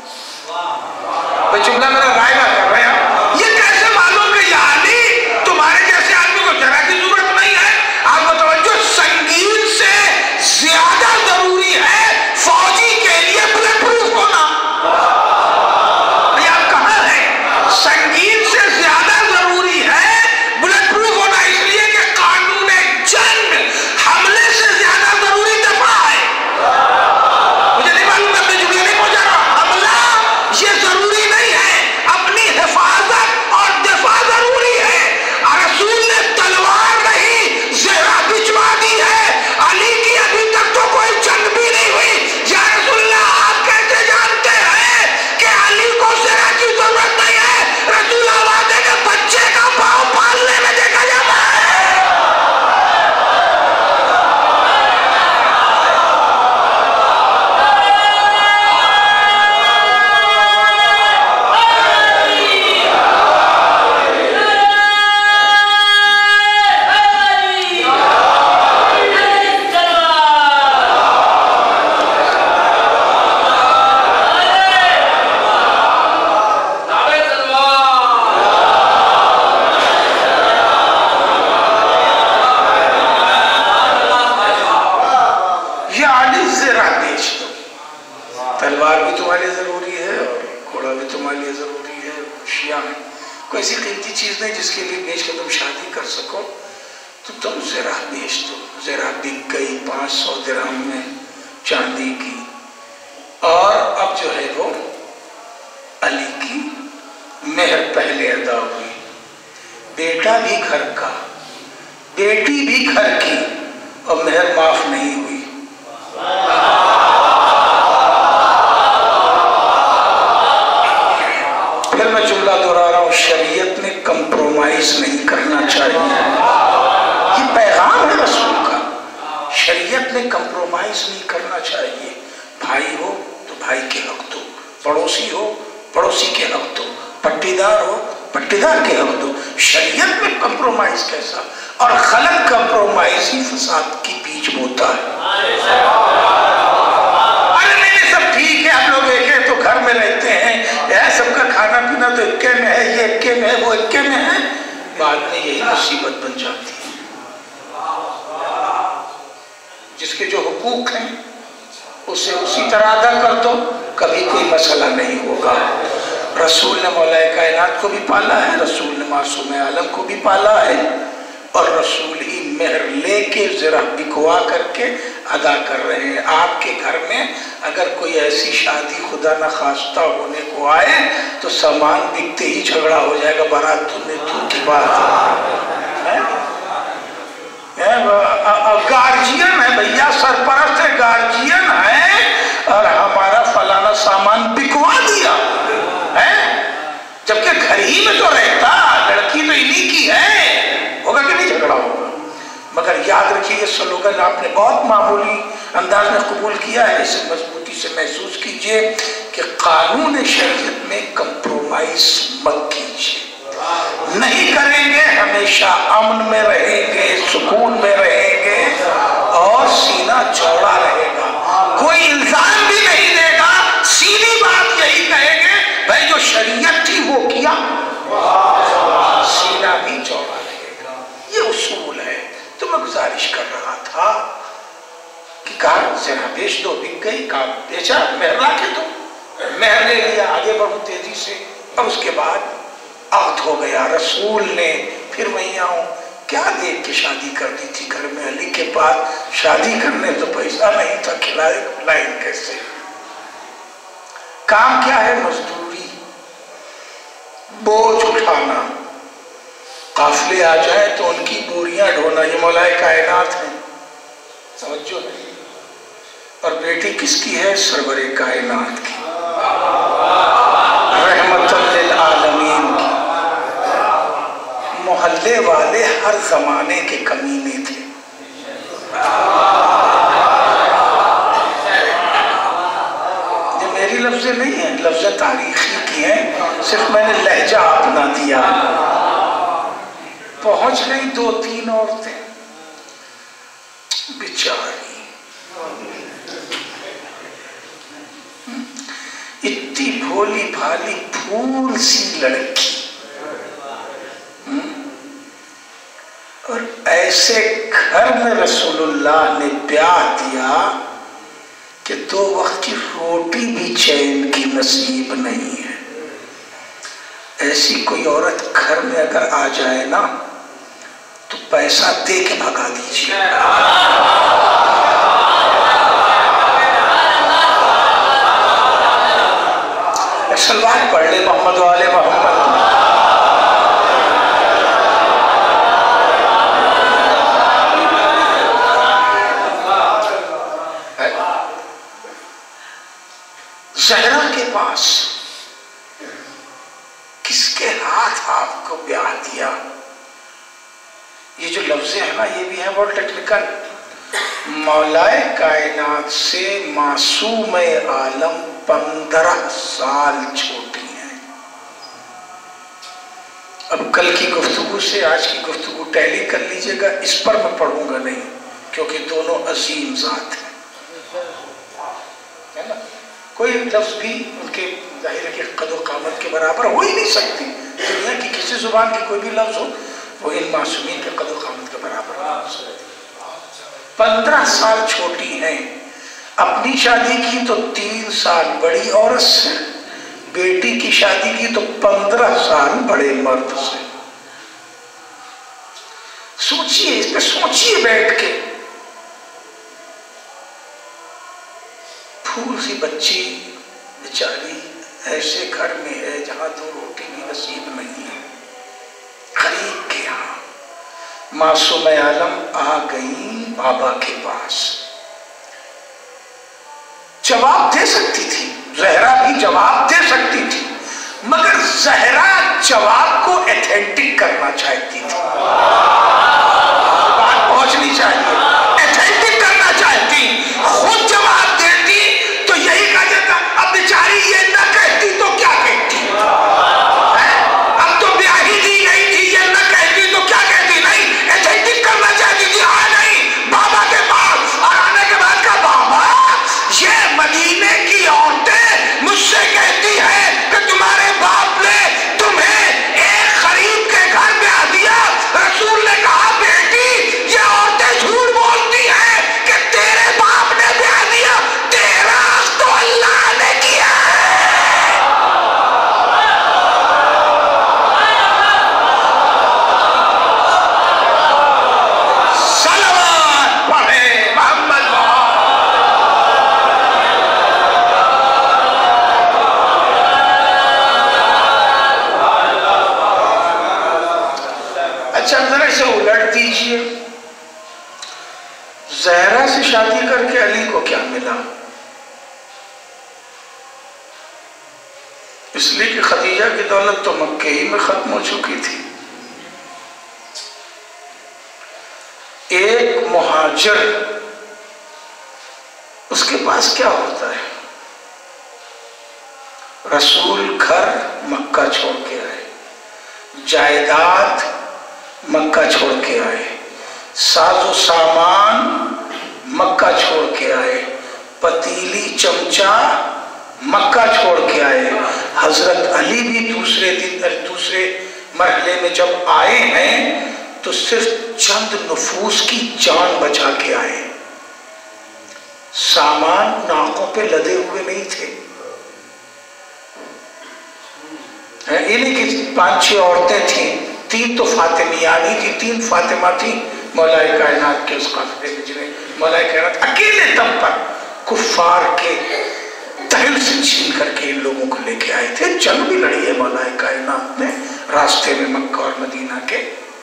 بھئی جملہ میرا رائے نہ کر رہے ہیں، یہ کیسے معلوم کہ یعنی تمہارے جیسے آدمی کو ذرا کی ضرورت نہیں ہے؟ آپ کو توجہ، سنگین سے زیادہ ضروری ہے فوجی کے لیے بلٹ پروف ہونا۔ بھئی آپ کہاں ہیں؟ سنگین سے زیادہ ضروری ہے بلٹ پروف ہونا، اس لیے کہ قانون جنگ حملے سے زیادہ ضروری دفاع ہے۔ مجھے نہیں معلوم، میں اپنے جملے نہیں پہنچا رہا، حملہ یہ ضروری نہیں ہے۔ ذرا بیچ دو. تلوار بھی تمہارے لیے ضروری ہے اور گھوڑا بھی تمہارے لیے ضروری ہے. شیعہ ہیں کوئی ایسی قیمتی چیز نہیں جس کے لیے بیچ کے تم شادی کر سکو تو تم ذرا بیچ دو. ذرا بک گئی پانچ سو درہم میں چاندی کی. اور اب جو ہے وہ علی کی مہر پہلے ادا ہوئی. بیٹا بھی گھر کا، بیٹی بھی گھر کی، اور مہر معاف نہیں ہوئی. پھر میں جملہ دہرا رہا ہوں، شریعت میں کمپرومائز نہیں کرنا چاہیے. یہ پیغام ہے رسول کا. شریعت میں کمپرومائز نہیں کرنا چاہیے. بھائی ہو تو بھائی کے حق دو، پڑوسی ہو پڑوسی کے حق دو، پٹی دار ہو پٹی دار کے حق دو. شریعت میں کمپرومائز کیسا؟ اور خلق کمپرومائز ہی فساد کی بیج بوتا ہے. ارے نہیں سب ٹھیک ہے، آپ لوگ ایک ہے تو گھر میں رہتے ہیں، سب کا کھانا پینا تو اکے میں ہے، یہ اکے میں ہے وہ اکے میں ہے. بعد میں یہی مصیبت بن جاتی ہے. جس کے جو حقوق ہیں اسے اسی طرح ادا کر دو، کبھی کوئی مسئلہ نہیں ہوگا. رسول نے مولا کائنات کو بھی پالا ہے، رسول نے معصوم عالم کو بھی پالا ہے، اور رسول ہی مہر لے کے ذرا بکوا کر کے ادا کر رہے ہیں. آپ کے گھر میں اگر کوئی ایسی شادی خدا نخواستہ ہونے کو آئے تو سامان بکتے ہی جھگڑا ہو جائے گا. بارات دھونے دھو کی بات ہے. گارجین ہے بھیا، سرپرست ہے، گارجین ہے، اور ہمارا فلانا سامان بکوا دیا ہے، جبکہ گھر ہی میں تو رہتا، لڑکی تو انہی کی ہے. ہوگا کہ نہیں جھگڑا ہوگا. مگر یاد رکھیے یہ سلوگن آپ نے بہت معمولی انداز میں قبول کیا ہے، اسے مضبوطی سے محسوس کیجئے کہ قانون شریعت میں کمپرومائز مت کیجئے. نہیں کریں گے ہمیشہ امن میں رہیں گے، سکون میں رہیں گے، اور سینہ چوڑا رہے گا. کوئی الزام بھی نہیں دے گا، سیدھی بات یہی کہیں گے بھائی جو شریعت تھی وہ کیا، سینہ بھی چوڑا رہے گا. یہ اصول ہے. تو میں گزارش کر رہا تھا کہ کار ذرا بیچ دو. بک گئی، کار بیچا، مہر لا کے دو. مہر لے لیا، آگے بڑھو تیزی سے. اب اس کے بعد عقد ہو گیا. رسول نے پھر وہیں آؤں کیا دیکھ کے شادی کر دی تھی گھر میں. علی کے پاس شادی کرنے تو پیسہ نہیں تھا، کھلائے کھلائیں کیسے. کام کیا ہے؟ مزدوری، بوجھ اٹھانا. قافلے آ جائیں تو ان کی بوریاں ڈھونا. یہ مولا کائنات ہیں، سمجھو نہیں. اور بیٹی کس کی ہے؟ سرور کائنات کی، رحمت للعالمین کی. محلے والے ہر زمانے کے کمینے تھے. یہ میری لفظیں نہیں ہیں، لفظ تاریخی کی ہیں، صرف میں نے لہجہ اپنا دیا. پہنچ گئی دو تین عورتیں بیچاری، اتنی بھولی بھالی پھول سی لڑکی، اور ایسے گھر میں رسول اللہ نے بیاہ دیا کہ دو وقت کی روٹی بھی چین کی نصیب نہیں ہے. ایسی کوئی عورت گھر میں اگر آ جائے نا تو پیسہ دے کے بھگا دیجیے. سلوات پڑھ لے محمد والے محمد. زہرا کے پاس کس کے ہاتھ آپ کو بیاہ دیا؟ یہ جو لفظیں ہیں نا یہ بھی ہیں بہت ٹیکنیکل. مولا کائنات سے معصوم عالم پندرہ سال چھوٹی ہیں. اب کل کی گفتگو سے آج کی گفتگو ٹیلی کر لیجئے گا. اس پر میں پڑھوں گا نہیں کیونکہ دونوں عظیم ذات ہیں. کوئی لفظ بھی ان کے ظاہر ہے کہ قد و قامت کے برابر ہو ہی نہیں سکتی. دنیا کی کسی زبان کی کوئی بھی لفظ ہو وہ ان معصومین کے قد و قامت کے برابر ہو. پندرہ سال چھوٹی ہیں. اپنی شادی کی تو تین سال بڑی عورت سے، بیٹی کی شادی کی تو پندرہ سال بڑے مرد سے۔ سوچئے، اس پہ سوچئے بیٹھ کے۔ پھول سی بچی بیچاری ایسے گھر میں ہے جہاں دو روٹی بھی نصیب نہیں ہے، غریب کے یہاں معصوم عالم آ گئی بابا کے پاس۔ جواب دے سکتی تھی، زہرا بھی جواب دے سکتی تھی، مگر زہرا جواب کو ایتھینٹک کرنا چاہتی تھی۔ بات پہنچنی چاہیے، ایتھینٹک کرنا چاہتی، خود جواب دیتی تو یہی کہا جاتا اب بیچاری یہ نہ کہتی تو کیا کہتی، اب تو بیاہی دی گئی تھی، یہ نہ کہتی تو کیا کہتی، نہیں ایتھینٹک کرنا چاہتی تھی۔ آ نہیں بابا کے پاس، اور آنے کے بعد کہا بابا یہ مدینے کی عورتیں مجھ سے کہتی ہیں کہ تمہارے باپ نے تمہیں ایک غریب کے گھر بیاہ دیا۔ رسول نے کہا بیٹی یہ عورتیں جھوٹ بولتی ہیں کہ تیرے باپ نے بیاہ دیا، تیرا تو اللہ نے کیا ہے۔ صلوات پڑھے محمد اچھا ذرا اسے الٹ دیجئے، زہرا سے شادی کر کے علی کو کیا ملا؟ اس لیے کہ خدیجہ کی دولت تو مکے ہی میں ختم ہو چکی تھی۔ ایک مہاجر اس کے پاس کیا ہوتا ہے؟ رسول گھر مکہ چھوڑ کے آئے، جائیداد مکہ چھوڑ کے آئے، ساز و سامان مکہ چھوڑ کے آئے، پتیلی چمچا مکہ چھوڑ کے آئے۔ حضرت علی بھی دوسرے دن دوسرے مرحلے میں جب آئے ہیں تو صرف چند نفوس کی جان بچا کے آئے، سامان ناکوں پہ لدے ہوئے نہیں تھے۔ انہیں کی پانچ چھ عورتیں تھیں، تین تو فاطمیانی تھی، تین فاطمہ تھی مولا کائنات کے اس قافلے میں، جنہیں مولا کائنات اکیلے دم پر کفار کے دہل سے چھین کر کے ان لوگوں کو لے کے آئے تھے۔ جنگ بھی لڑی ہے مولا کائنات نے راستے میں مکہ اور مدینہ کے،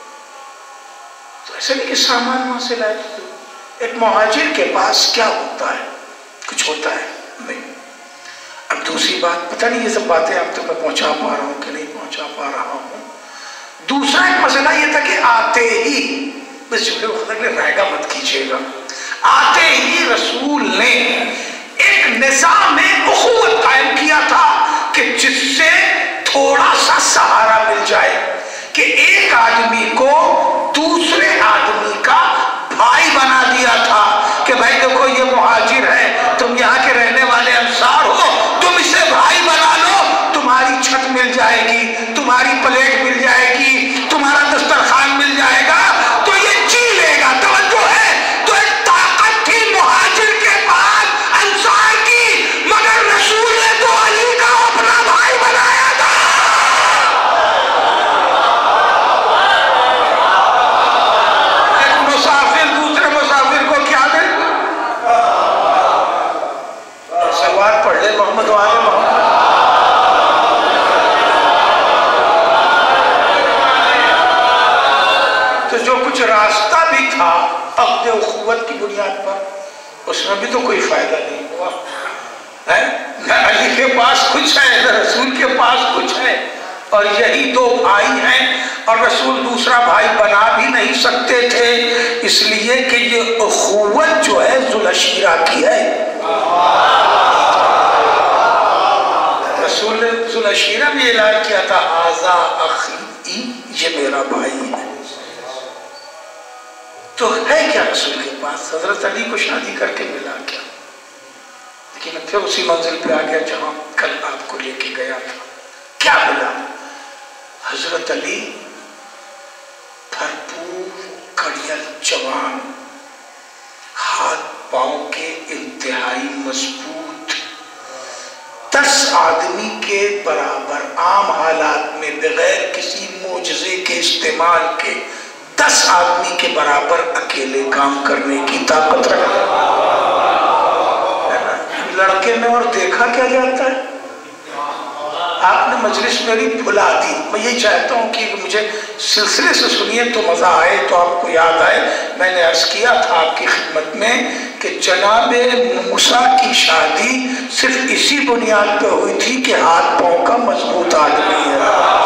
تو ایسا نہیں کہ سامان وہاں سے لائے تھے۔ ایک مہاجر کے پاس کیا ہوتا ہے؟ کچھ ہوتا ہے نہیں۔ اب دوسری بات، پتہ نہیں یہ سب باتیں آپ تک میں پہنچا پا رہا ہوں کہ نہیں پہنچا پا رہا ہوں۔ دوسرا ایک مسئلہ یہ تھا کہ آتے ہی، بس جملے وقت تک رائگا مت کیجئے گا، آتے ہی رسول نے ایک نظام اخوت قائم کیا تھا کہ جس سے تھوڑا سا سہارا مل جائے، کہ ایک آدمی کو دوسرے آدمی کا بھائی بنا دیا تھا کہ بھائی دیکھو یہ مہاجر ہے، تم یہاں کے رہنے والے انصار ہو، تم اسے بھائی بنا لو، تمہاری چھت مل جائے گی، تمہاری پلیٹ مل جائے گی، تمہارا دسترخوان مل جائے گا، تو یہ جی لے گا۔ توجہ ہے، تو ایک طاقت تھی مہاجر کے پاس انصار کی، مگر رسول نے تو علی کا اپنا بھائی بنایا تھا۔ ایک مسافر دوسرے مسافر کو کیا دے؟ سوال پڑھ لے محمد والے محمد۔ تو جو کچھ راستہ بھی تھا عقد اخوت کی بنیاد پر، اس میں بھی تو کوئی فائدہ نہیں ہوا ہے۔ نہ علی کے پاس کچھ ہے، نہ رسول کے پاس کچھ ہے، اور یہی دو بھائی ہیں، اور رسول دوسرا بھائی بنا بھی نہیں سکتے تھے، اس لیے کہ یہ اخوت جو ہے ذوالعشیرہ کی ہے۔ رسول نے ذوالعشیرہ میں اعلان کیا تھا ھذا اخی، یہ میرا بھائی ہے۔ تو ہے کیا رسول کے پاس؟ حضرت علی کو شادی کر کے ملا کیا؟ لیکن میں پھر اسی منزل پہ آ گیا جہاں کل آپ کو لے کے گیا تھا۔ کیا ملا؟ حضرت علی بھرپور کڑیل جوان، ہاتھ پاؤں کے انتہائی برابر عام حالات میں بغیر کسی معجزے کے استعمال کے دس آدمی کے برابر اکیلے کام کرنے کی طاقت رکھتا ہے. لڑکے میں اور دیکھا کیا جاتا ہے. آپ نے مجلس میری بھلا دی. میں یہی چاہتا ہوں کہ مجھے سلسلے سے سنیے تو مزہ آئے، تو آپ کو یاد آئے. میں نے عرض کیا تھا آپ کی خدمت میں کہ جناب موسیٰ کی شادی صرف اسی بنیاد پہ ہوئی تھی کہ ہاتھ پاؤں کا مضبوط آدمی ہے،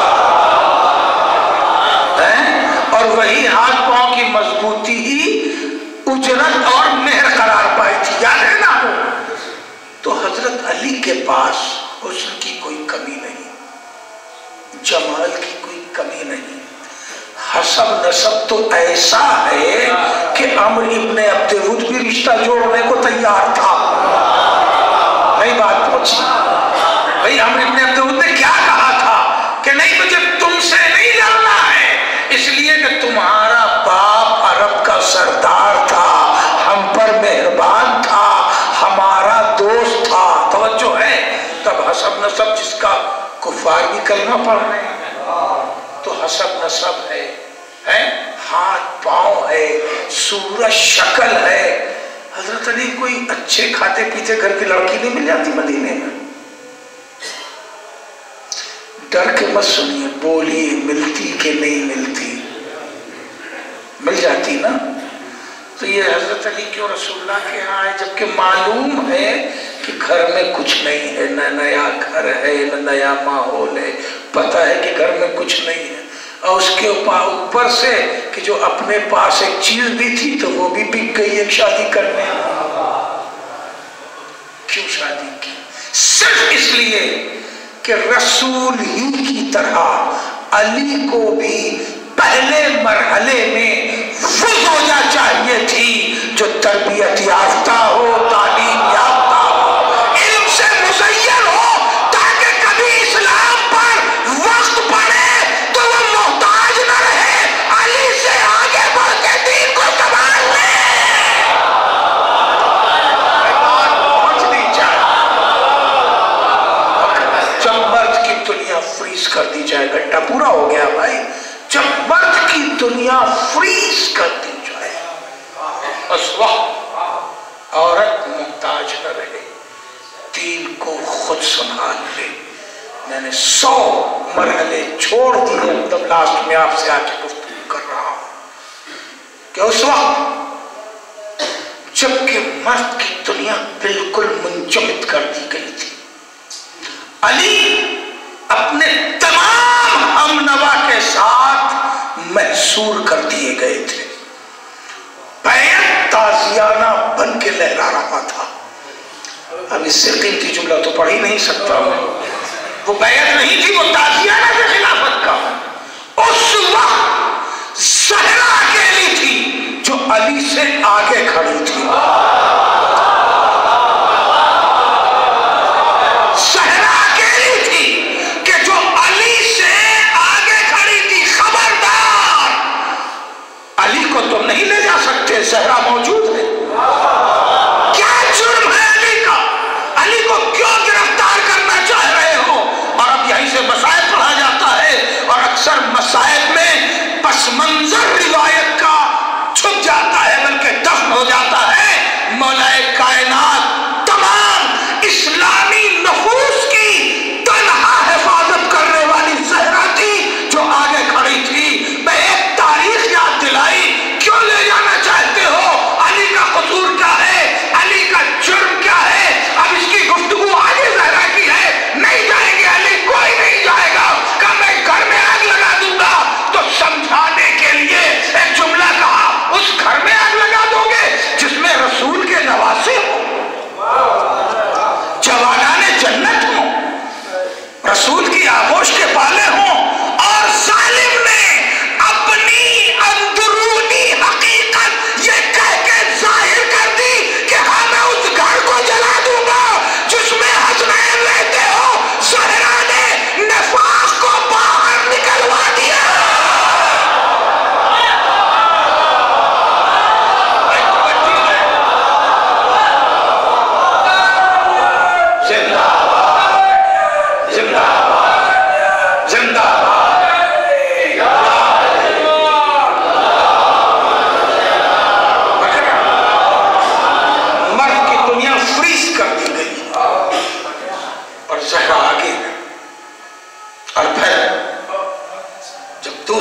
اور وہی ہاتھ پاؤں کی مضبوطی ہی اجرت اور مہر قرار پائی تھی. یاد ہے نا؟ تو حضرت علی کے پاس حسن کی کوئی کمی نہیں، جمال کی کوئی کمی نہیں. حسب نسب تو ایسا ہے کہ عمر ابن عبد ود بھی رشتہ جوڑنے کو تیار تھا. نہیں بات پہنچی بھائی؟ عمر ابن عبد ود نے کیا کہا تھا کہ نہیں مجھے تم سے نہیں لڑنا ہے، اس لیے کہ تمہارا باپ عرب کا سردار تھا، ہم پر مہربان تھا، ہمارا دوست تھا. توجہ ہے؟ تب حسب نسب جس کا کفار بھی کلمہ پڑھ رہے ہیں تو حسب نسب ہے، ہے ہاتھ پاؤں ہے، صورت شکل ہے. حضرت علی کوئی اچھے کھاتے پیتے گھر کی لڑکی نہیں مل جاتی مدینے میں؟ ڈر کے مت سنیے، بولیے ملتی کہ نہیں ملتی؟ مل جاتی نا. تو یہ حضرت علی کیوں رسول اللہ کے ہاں ہے جبکہ معلوم ہے کہ گھر میں کچھ نہیں ہے، نہ نیا گھر ہے نہ نیا ماحول ہے، پتہ ہے کہ گھر میں کچھ نہیں ہے، اور اس کے اوپر سے کہ جو اپنے پاس ایک چیز بھی تھی تو وہ بھی بک گئی ایک شادی کرنے. کیوں شادی کی؟ صرف اس لیے کہ رسول ہی کی طرح علی کو بھی پہلے مرحلے میں وہ زوجہ چاہیے تھی جو تربیت یافتہ ہو، تعلیم یافتہ ہو، علم سے مزین ہو، تاکہ کبھی اسلام پر وقت پڑے تو وہ محتاج نہ رہے، علی سے آگے بڑھ کے دین کو سنبھال لے. پہنچنی چاہیے. جب مرد کی دنیا فریز کر دی جائے، گھنٹہ پورا ہو گیا بھائی، جب مرد کی دنیا فریز کر دی جائے اس وقت عورت محتاج نہ رہے، دین کو خود سنبھال لے. میں نے سو مرحلے چھوڑ دیے، تب لاسٹ میں آپ سے آ کے گفتگو کر رہا ہوں کہ اس وقت جب کہ مرد کی دنیا بالکل منجمد کر دی گئی تھی، علی اپنے تمام ہم نوا کے ساتھ محصور کر دیے گئے تھے. بیعت تازیانہ بن کے لہرا رہا تھا. اب اس سے قیمتی جملہ تو پڑھ ہی نہیں سکتا میں. وہ بیعت نہیں تھی، وہ تازیانہ کے خلافت کا. اس وقت زہرا اکیلی تھی جو علی سے آگے کھڑی تھی. تم نہیں لے جا سکتے، زہرا موجود ہے. کیا جرم ہے علی کا؟ علی کو کیوں گرفتار کرنا چاہ رہے ہو؟ اور اب یہیں سے مسائب پڑھا جاتا ہے، اور اکثر مسائب میں پس منظر روایت کا چھپ جاتا ہے بلکہ دفن ہو جاتا ہے.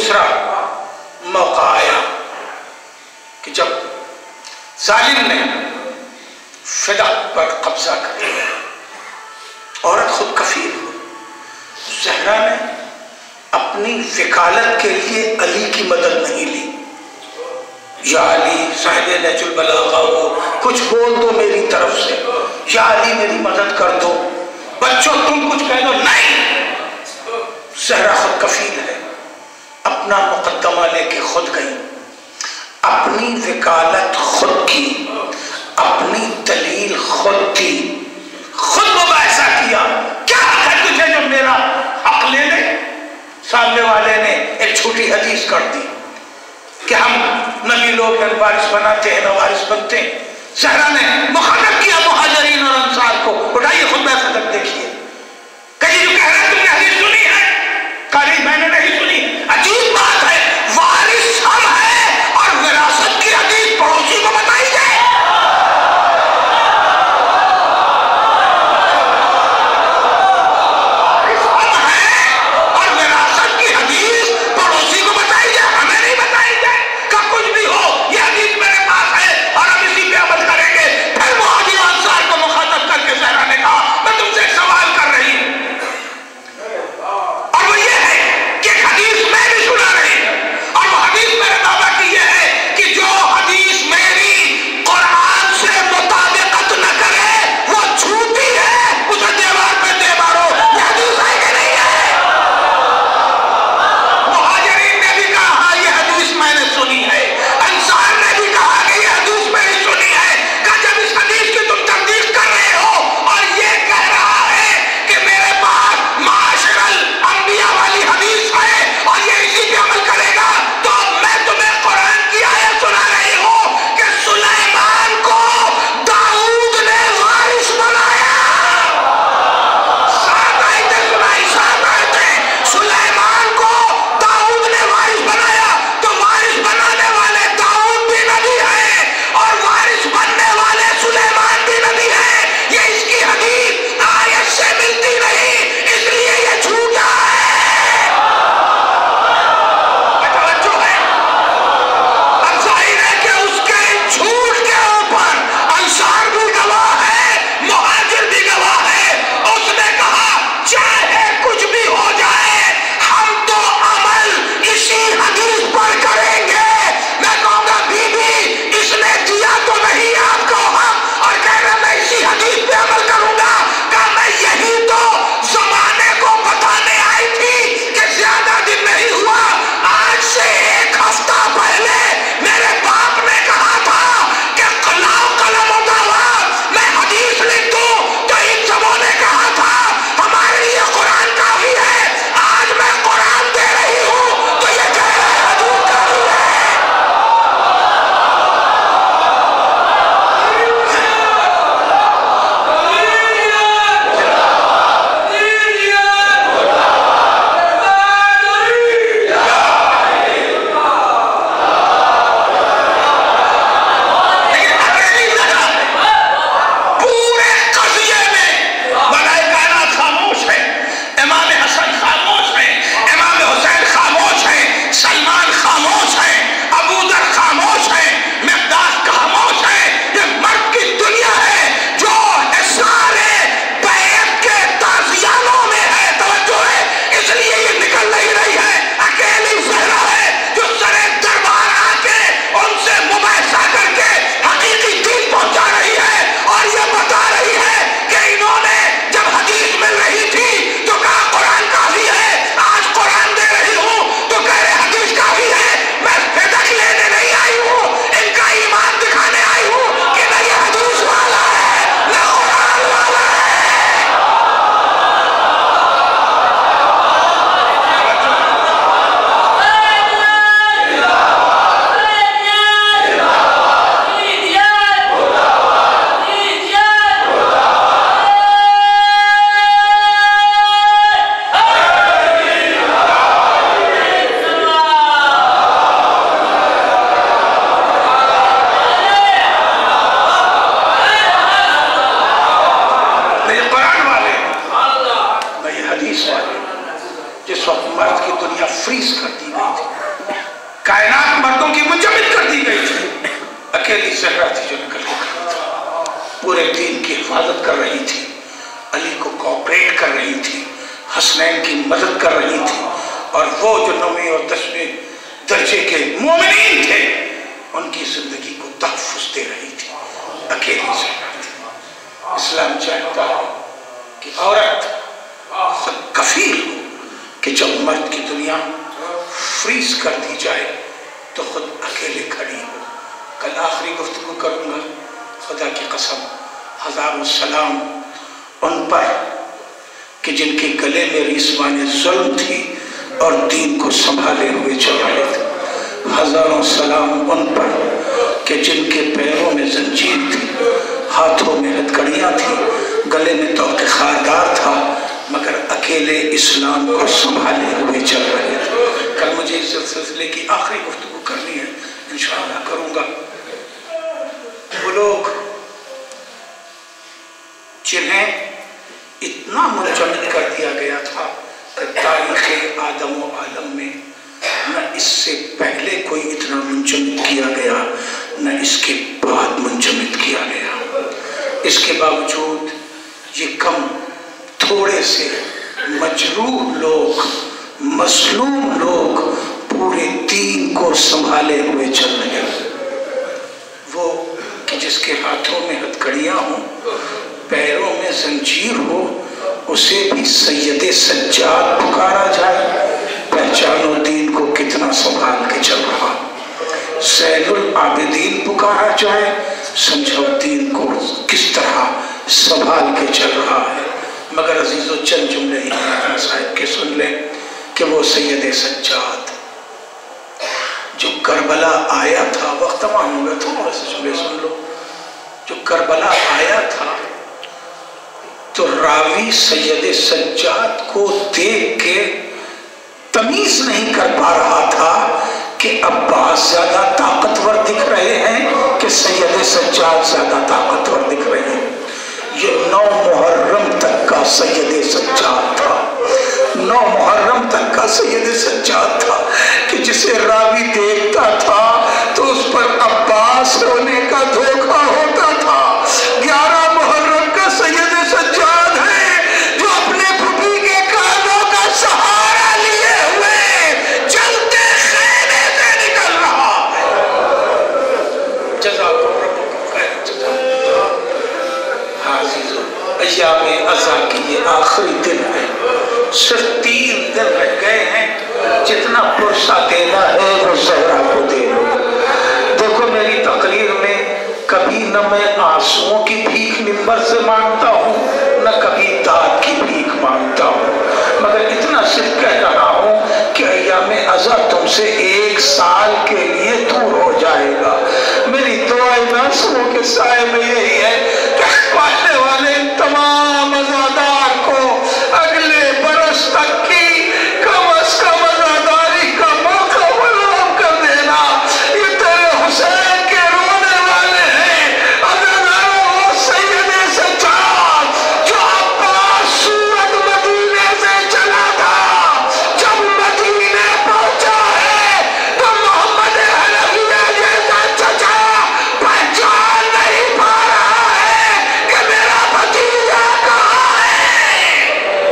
دوسرا موقع آیا کہ جب ظالم نے فدا پر قبضہ کر لیا، عورت خود کفیل ہوئی، زہرا نے اپنی وکالت کے لیے علی کی مدد نہیں لی، یا علی صاحب نہج البلاغہ ہو، کچھ بول دو میری طرف سے، یا علی میری مدد کر دو، بچوں تم کچھ کہہ دو، نہیں، زہرا خود کفیل ہے، اپنا مقدمہ لے کے خود گئی، اپنی وکالت خود کی، اپنی دلیل خود کی، خود مباحثہ کیا، کیا حق ہے تجھے جو میرا حق لے لے؟ سامنے والے نے ایک چھوٹی حدیث کر دی کہ ہم نبی لوگ نہ وارث بناتے ہیں نہ وارث بنتے ہیں۔ زہرا نے مخاطب کیا مہاجرین اور انصار کو، اٹھائیے خطبہ صدق دیکھیے، کہیں جو کہہ رہا ہے تم نے حدیث سنی ہے؟ کہا نہیں میں نے نہیں سنی۔ عجیب بات ہے، وارث ہم ہیں اور وراثت کی حدیث پڑوسی کو بتائی جائے۔ حفاظت کر رہی تھی، علی کو کوآپریٹ کر رہی تھی، حسنین کی مدد کر رہی تھی، اور وہ جو نویں اور دسویں درجے کے مومنین تھے ان کی زندگی کو تحفظ دے رہی تھی، اکیلی چل رہی تھی۔ اسلام چاہتا ہے کہ عورت خود کفیل ہو کہ جب مرد کی دنیا فریز کر دی جائے تو خود اکیلے کھڑی ہو۔ کل آخری گفتگو کروں گا، خدا کی قسم ہزاروں سلام ان پر کہ جن کے گلے میں ریسمان ظلم تھی اور دین کو سنبھالے ہوئے چل رہے تھے، ہزاروں سلام ان پر کہ جن کے پیروں میں زنجیر تھی، ہاتھوں میں ہتھکڑیاں تھیں، گلے میں توق خاردار تھا، مگر اکیلے اسلام کو سنبھالے ہوئے چل رہے تھے۔ کل مجھے اس سلسلے کی آخری گفتگو کرنی ہے، انشاءاللہ کروں گا۔ وہ لوگ جنہیں اتنا منجمد کر دیا گیا تھا کہ تاریخ آدم و عالم میں نہ اس سے پہلے کوئی اتنا منجمد کیا گیا نہ اس کے بعد منجمد کیا گیا، اس کے باوجود یہ کم تھوڑے سے مجروح لوگ، مظلوم لوگ پورے دین کو سنبھالے ہوئے چل رہے ہیں۔ وہ کہ جس کے ہاتھوں میں ہتھکڑیاں ہوں، پیروں میں زنجیر ہو، اسے بھی سید سجاد پکارا جائے، پہچانو دین کو کتنا سنبھال کے چل رہا۔ زین العابدین پکارا جائے، سمجھو دین کو کس طرح سنبھال کے چل رہا ہے۔ مگر عزیزو چند جملے ہی ہیں صاحب کے سن لیں کہ وہ سید سجاد جو کربلا آیا تھا، وقت تمام ہو گیا، تھوڑے سے جملے سن لو، جو کربلا آیا تھا تو راوی سید سجاد کو دیکھ کے تمیز نہیں کر پا رہا تھا کہ عباس زیادہ طاقتور دکھ رہے ہیں کہ سید سجاد زیادہ طاقتور دکھ رہے ہیں۔ یہ نو محرم تک کا سید سجاد تھا، نو محرم تک کا سید سجاد تھا کہ جسے راوی دیکھتا تھا تو اس پر عباس ہونے کا دھوکہ ہوتا تھا۔ گیارہ محرم کا سید سجاد ہے جو اپنے پھوپھی کے کانوں کا سہارا لیے ہوئے چلتے خیمے سے نکل رہا ہے۔ جزاکم ربکم خیر جزا۔ عزیزو ایام عزا کی یہ آخری دن ہے، صرف تین دن رہ گئے ہیں، جتنا پرسہ دینا ہے وہ زہرا کو دے لو۔ دیکھو میری تقریر میں کبھی نہ میں آنسوؤں کی بھیک ممبر سے مانگتا ہوں نہ کبھی داد کی بھیک مانگتا ہوں، مگر اتنا صرف کہہ رہا ہوں کہ ایام عزا تم سے ایک سال کے لیے دور ہو جائے گا۔ میری دعا آنسوؤں کے سائے میں یہی ہے کہ پانے والے تمام عزادار کو اگلے برس تک کی کم از کم عزاداری کا موقع فراہم کر دینا۔ یہ تیرے حسین کے رونے والے ہیں، عزاداروں وہ سید سجاد جو عباس صورت مدینے سے چلا تھا، جب مدینے پہنچا ہے تو محمد حنفیہ جیسا چچا پہچان نہیں پا رہا ہے کہ میرا بھتیجا کہاں ہے۔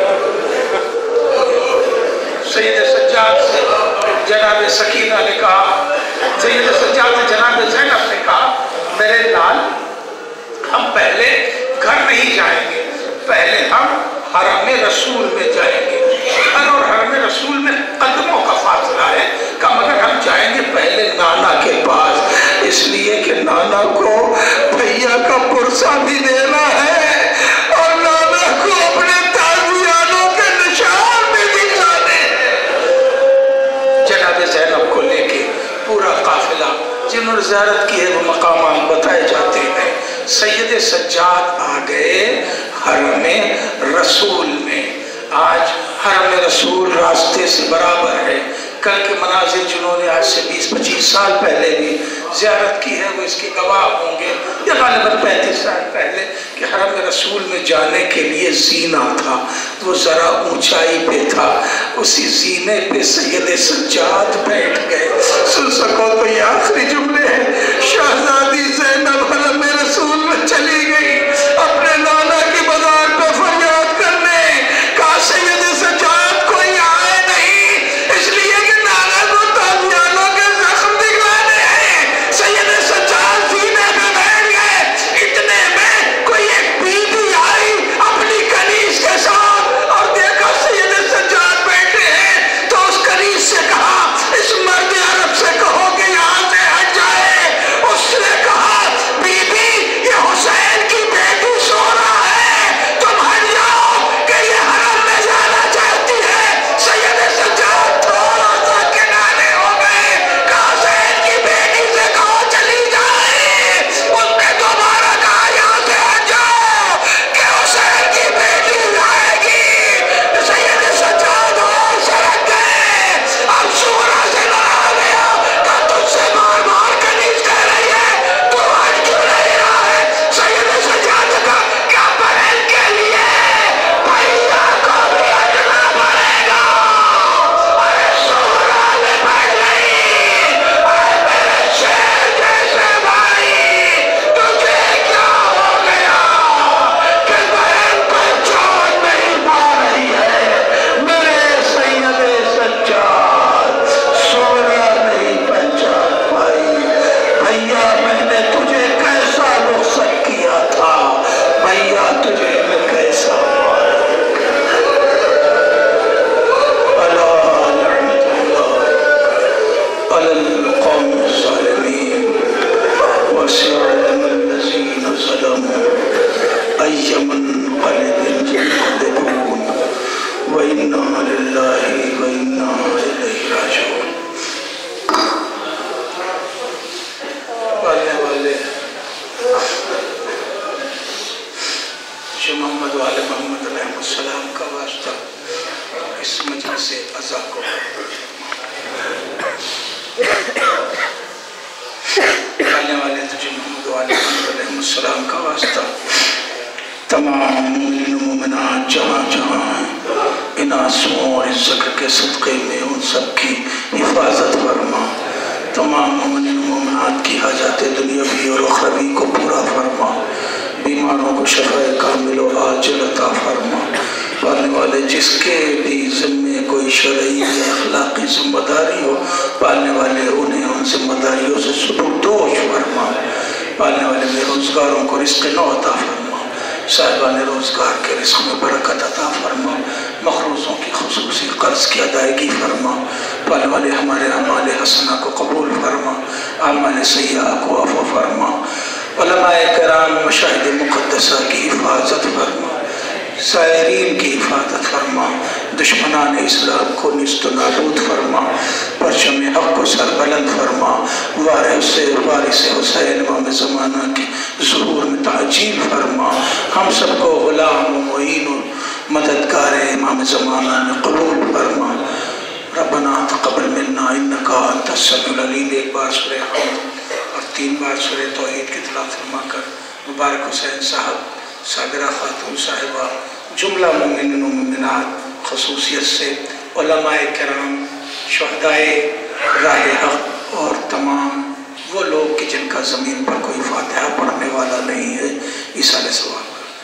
سید سجاد سے جناب سکینہ نے کہا، سید سجاد سے جناب زینب نے کہا، میرے لال ہم پہلے گھر نہیں جائیں گے، پہلے ہم حرم رسول میں جائیں گے۔ گھر اور حرم رسول میں قدموں کا فاصلہ ہے، کہا مگر ہم جائیں گے پہلے نانا کے پاس، اس لیے کہ نانا کو بھیا کا پرسہ بھی دینا ہے اور نانا کو اپنے تازیانوں کے نشان بھی دکھانے ہیں۔ جناب زینب کو لے کے پورا قافلہ جنہوں نے زیارت کی ہے وہ مقامات بتائے جاتے ہیں۔ سید سجاد آ گئے حرم رسول میں۔ آج حرم رسول راستے سے برابر ہے۔ کل کے مناظر جنہوں نے آج سے بیس پچیس سال پہلے بھی زیارت کی ہے وہ اس کے گواہ ہوں گے، یا غالباً پینتیس سال پہلے، کہ حرم رسول میں جانے کے لیے زینہ تھا، وہ ذرا اونچائی پہ تھا، اسی زینے پہ سید سجاد بیٹھ گئے۔ سن سکو تو یہ آخری جملے ہیں۔ شہزادی زینب حرم رسول میں چلی گئی، اپنے نام منقلب ينقلبون وإنا لله وإنا إليه راجعون۔ پالنے والے جو محمد و آل محمد علیہ السلام کا واسطہ اس مجلس عزا کو پالنے والے جو محمد و آل محمد علیہ السلام کا واسطہ تمام مومنین و مومنات جہاں جہاں ہیں ان آنسوؤں اور اس ذکر کے صدقے میں ان سب کی حفاظت فرما، تمام مومنین و مومنات کی حاجات دنیاوی اور اخروی کو پورا فرما، بیماروں کو شفاء کامل و عاجل عطا فرما۔ پالنے والے جس کے بھی ذمے کوئی شرعی یا اخلاقی ذمہ داری ہو، پالنے والے انہیں ان ذمہ داریوں سے سبکدوش فرما۔ پالنے والے بے روزگاروں کو رزق نو عطا فرما، صاحبان روزگار کے رزق میں برکت عطا فرما، مخروزوں کی خصوصی قرض کی ادائیگی فرما۔ پالنے والے ہمارے اعمال حسنہ کو قبول فرما، اعمال سیئہ کو عفو فرما، علماء کرام مشاہد مقدسہ کی حفاظت فرما، سائرین کی حفاظت فرما، دشمنان اسلام کو نیست و نابود فرما، پرچم حق کو سربلند فرما، وارث وارث حسین امام زمانہ کی ظہور میں تعجیل فرما، ہم سب کو غلام و معین و مددگار امام زمانہ میں قبول فرما۔ ربنا تقبل منا انکا انت السمیع العلیم۔ ایک بار سورہ حمد اور تین بار سورہ توحید کی تلاوت فرما کر مبارک حسین صاحب، صابرہ خاتون صاحبہ، جملہ مومنین و مومنات، خصوصیت سے علماء کرام، شہدائے راہ حق اور تمام وہ لوگ کہ جن کا زمین پر کوئی فاتحہ پڑھنے والا نہیں ہے، ایصال ثواب۔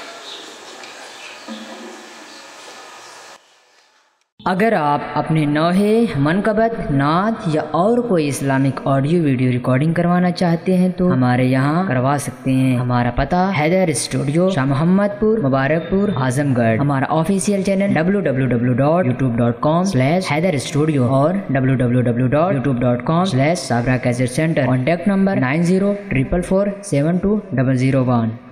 اگر آپ اپنے نوحے، منقبت، نعت یا اور کوئی اسلامک آڈیو ویڈیو ریکارڈنگ کروانا چاہتے ہیں تو ہمارے یہاں کروا سکتے ہیں۔ ہمارا پتہ حیدر اسٹوڈیو، شاہ محمد پور، مبارک پور، اعظم گڑھ۔ ہمارا official channel W W W dot YouTube dot com slash Haider studio اور W W W dot YouTube dot com slash Sabira cassette centre. Contact number nine zero triple four seven two double zero one.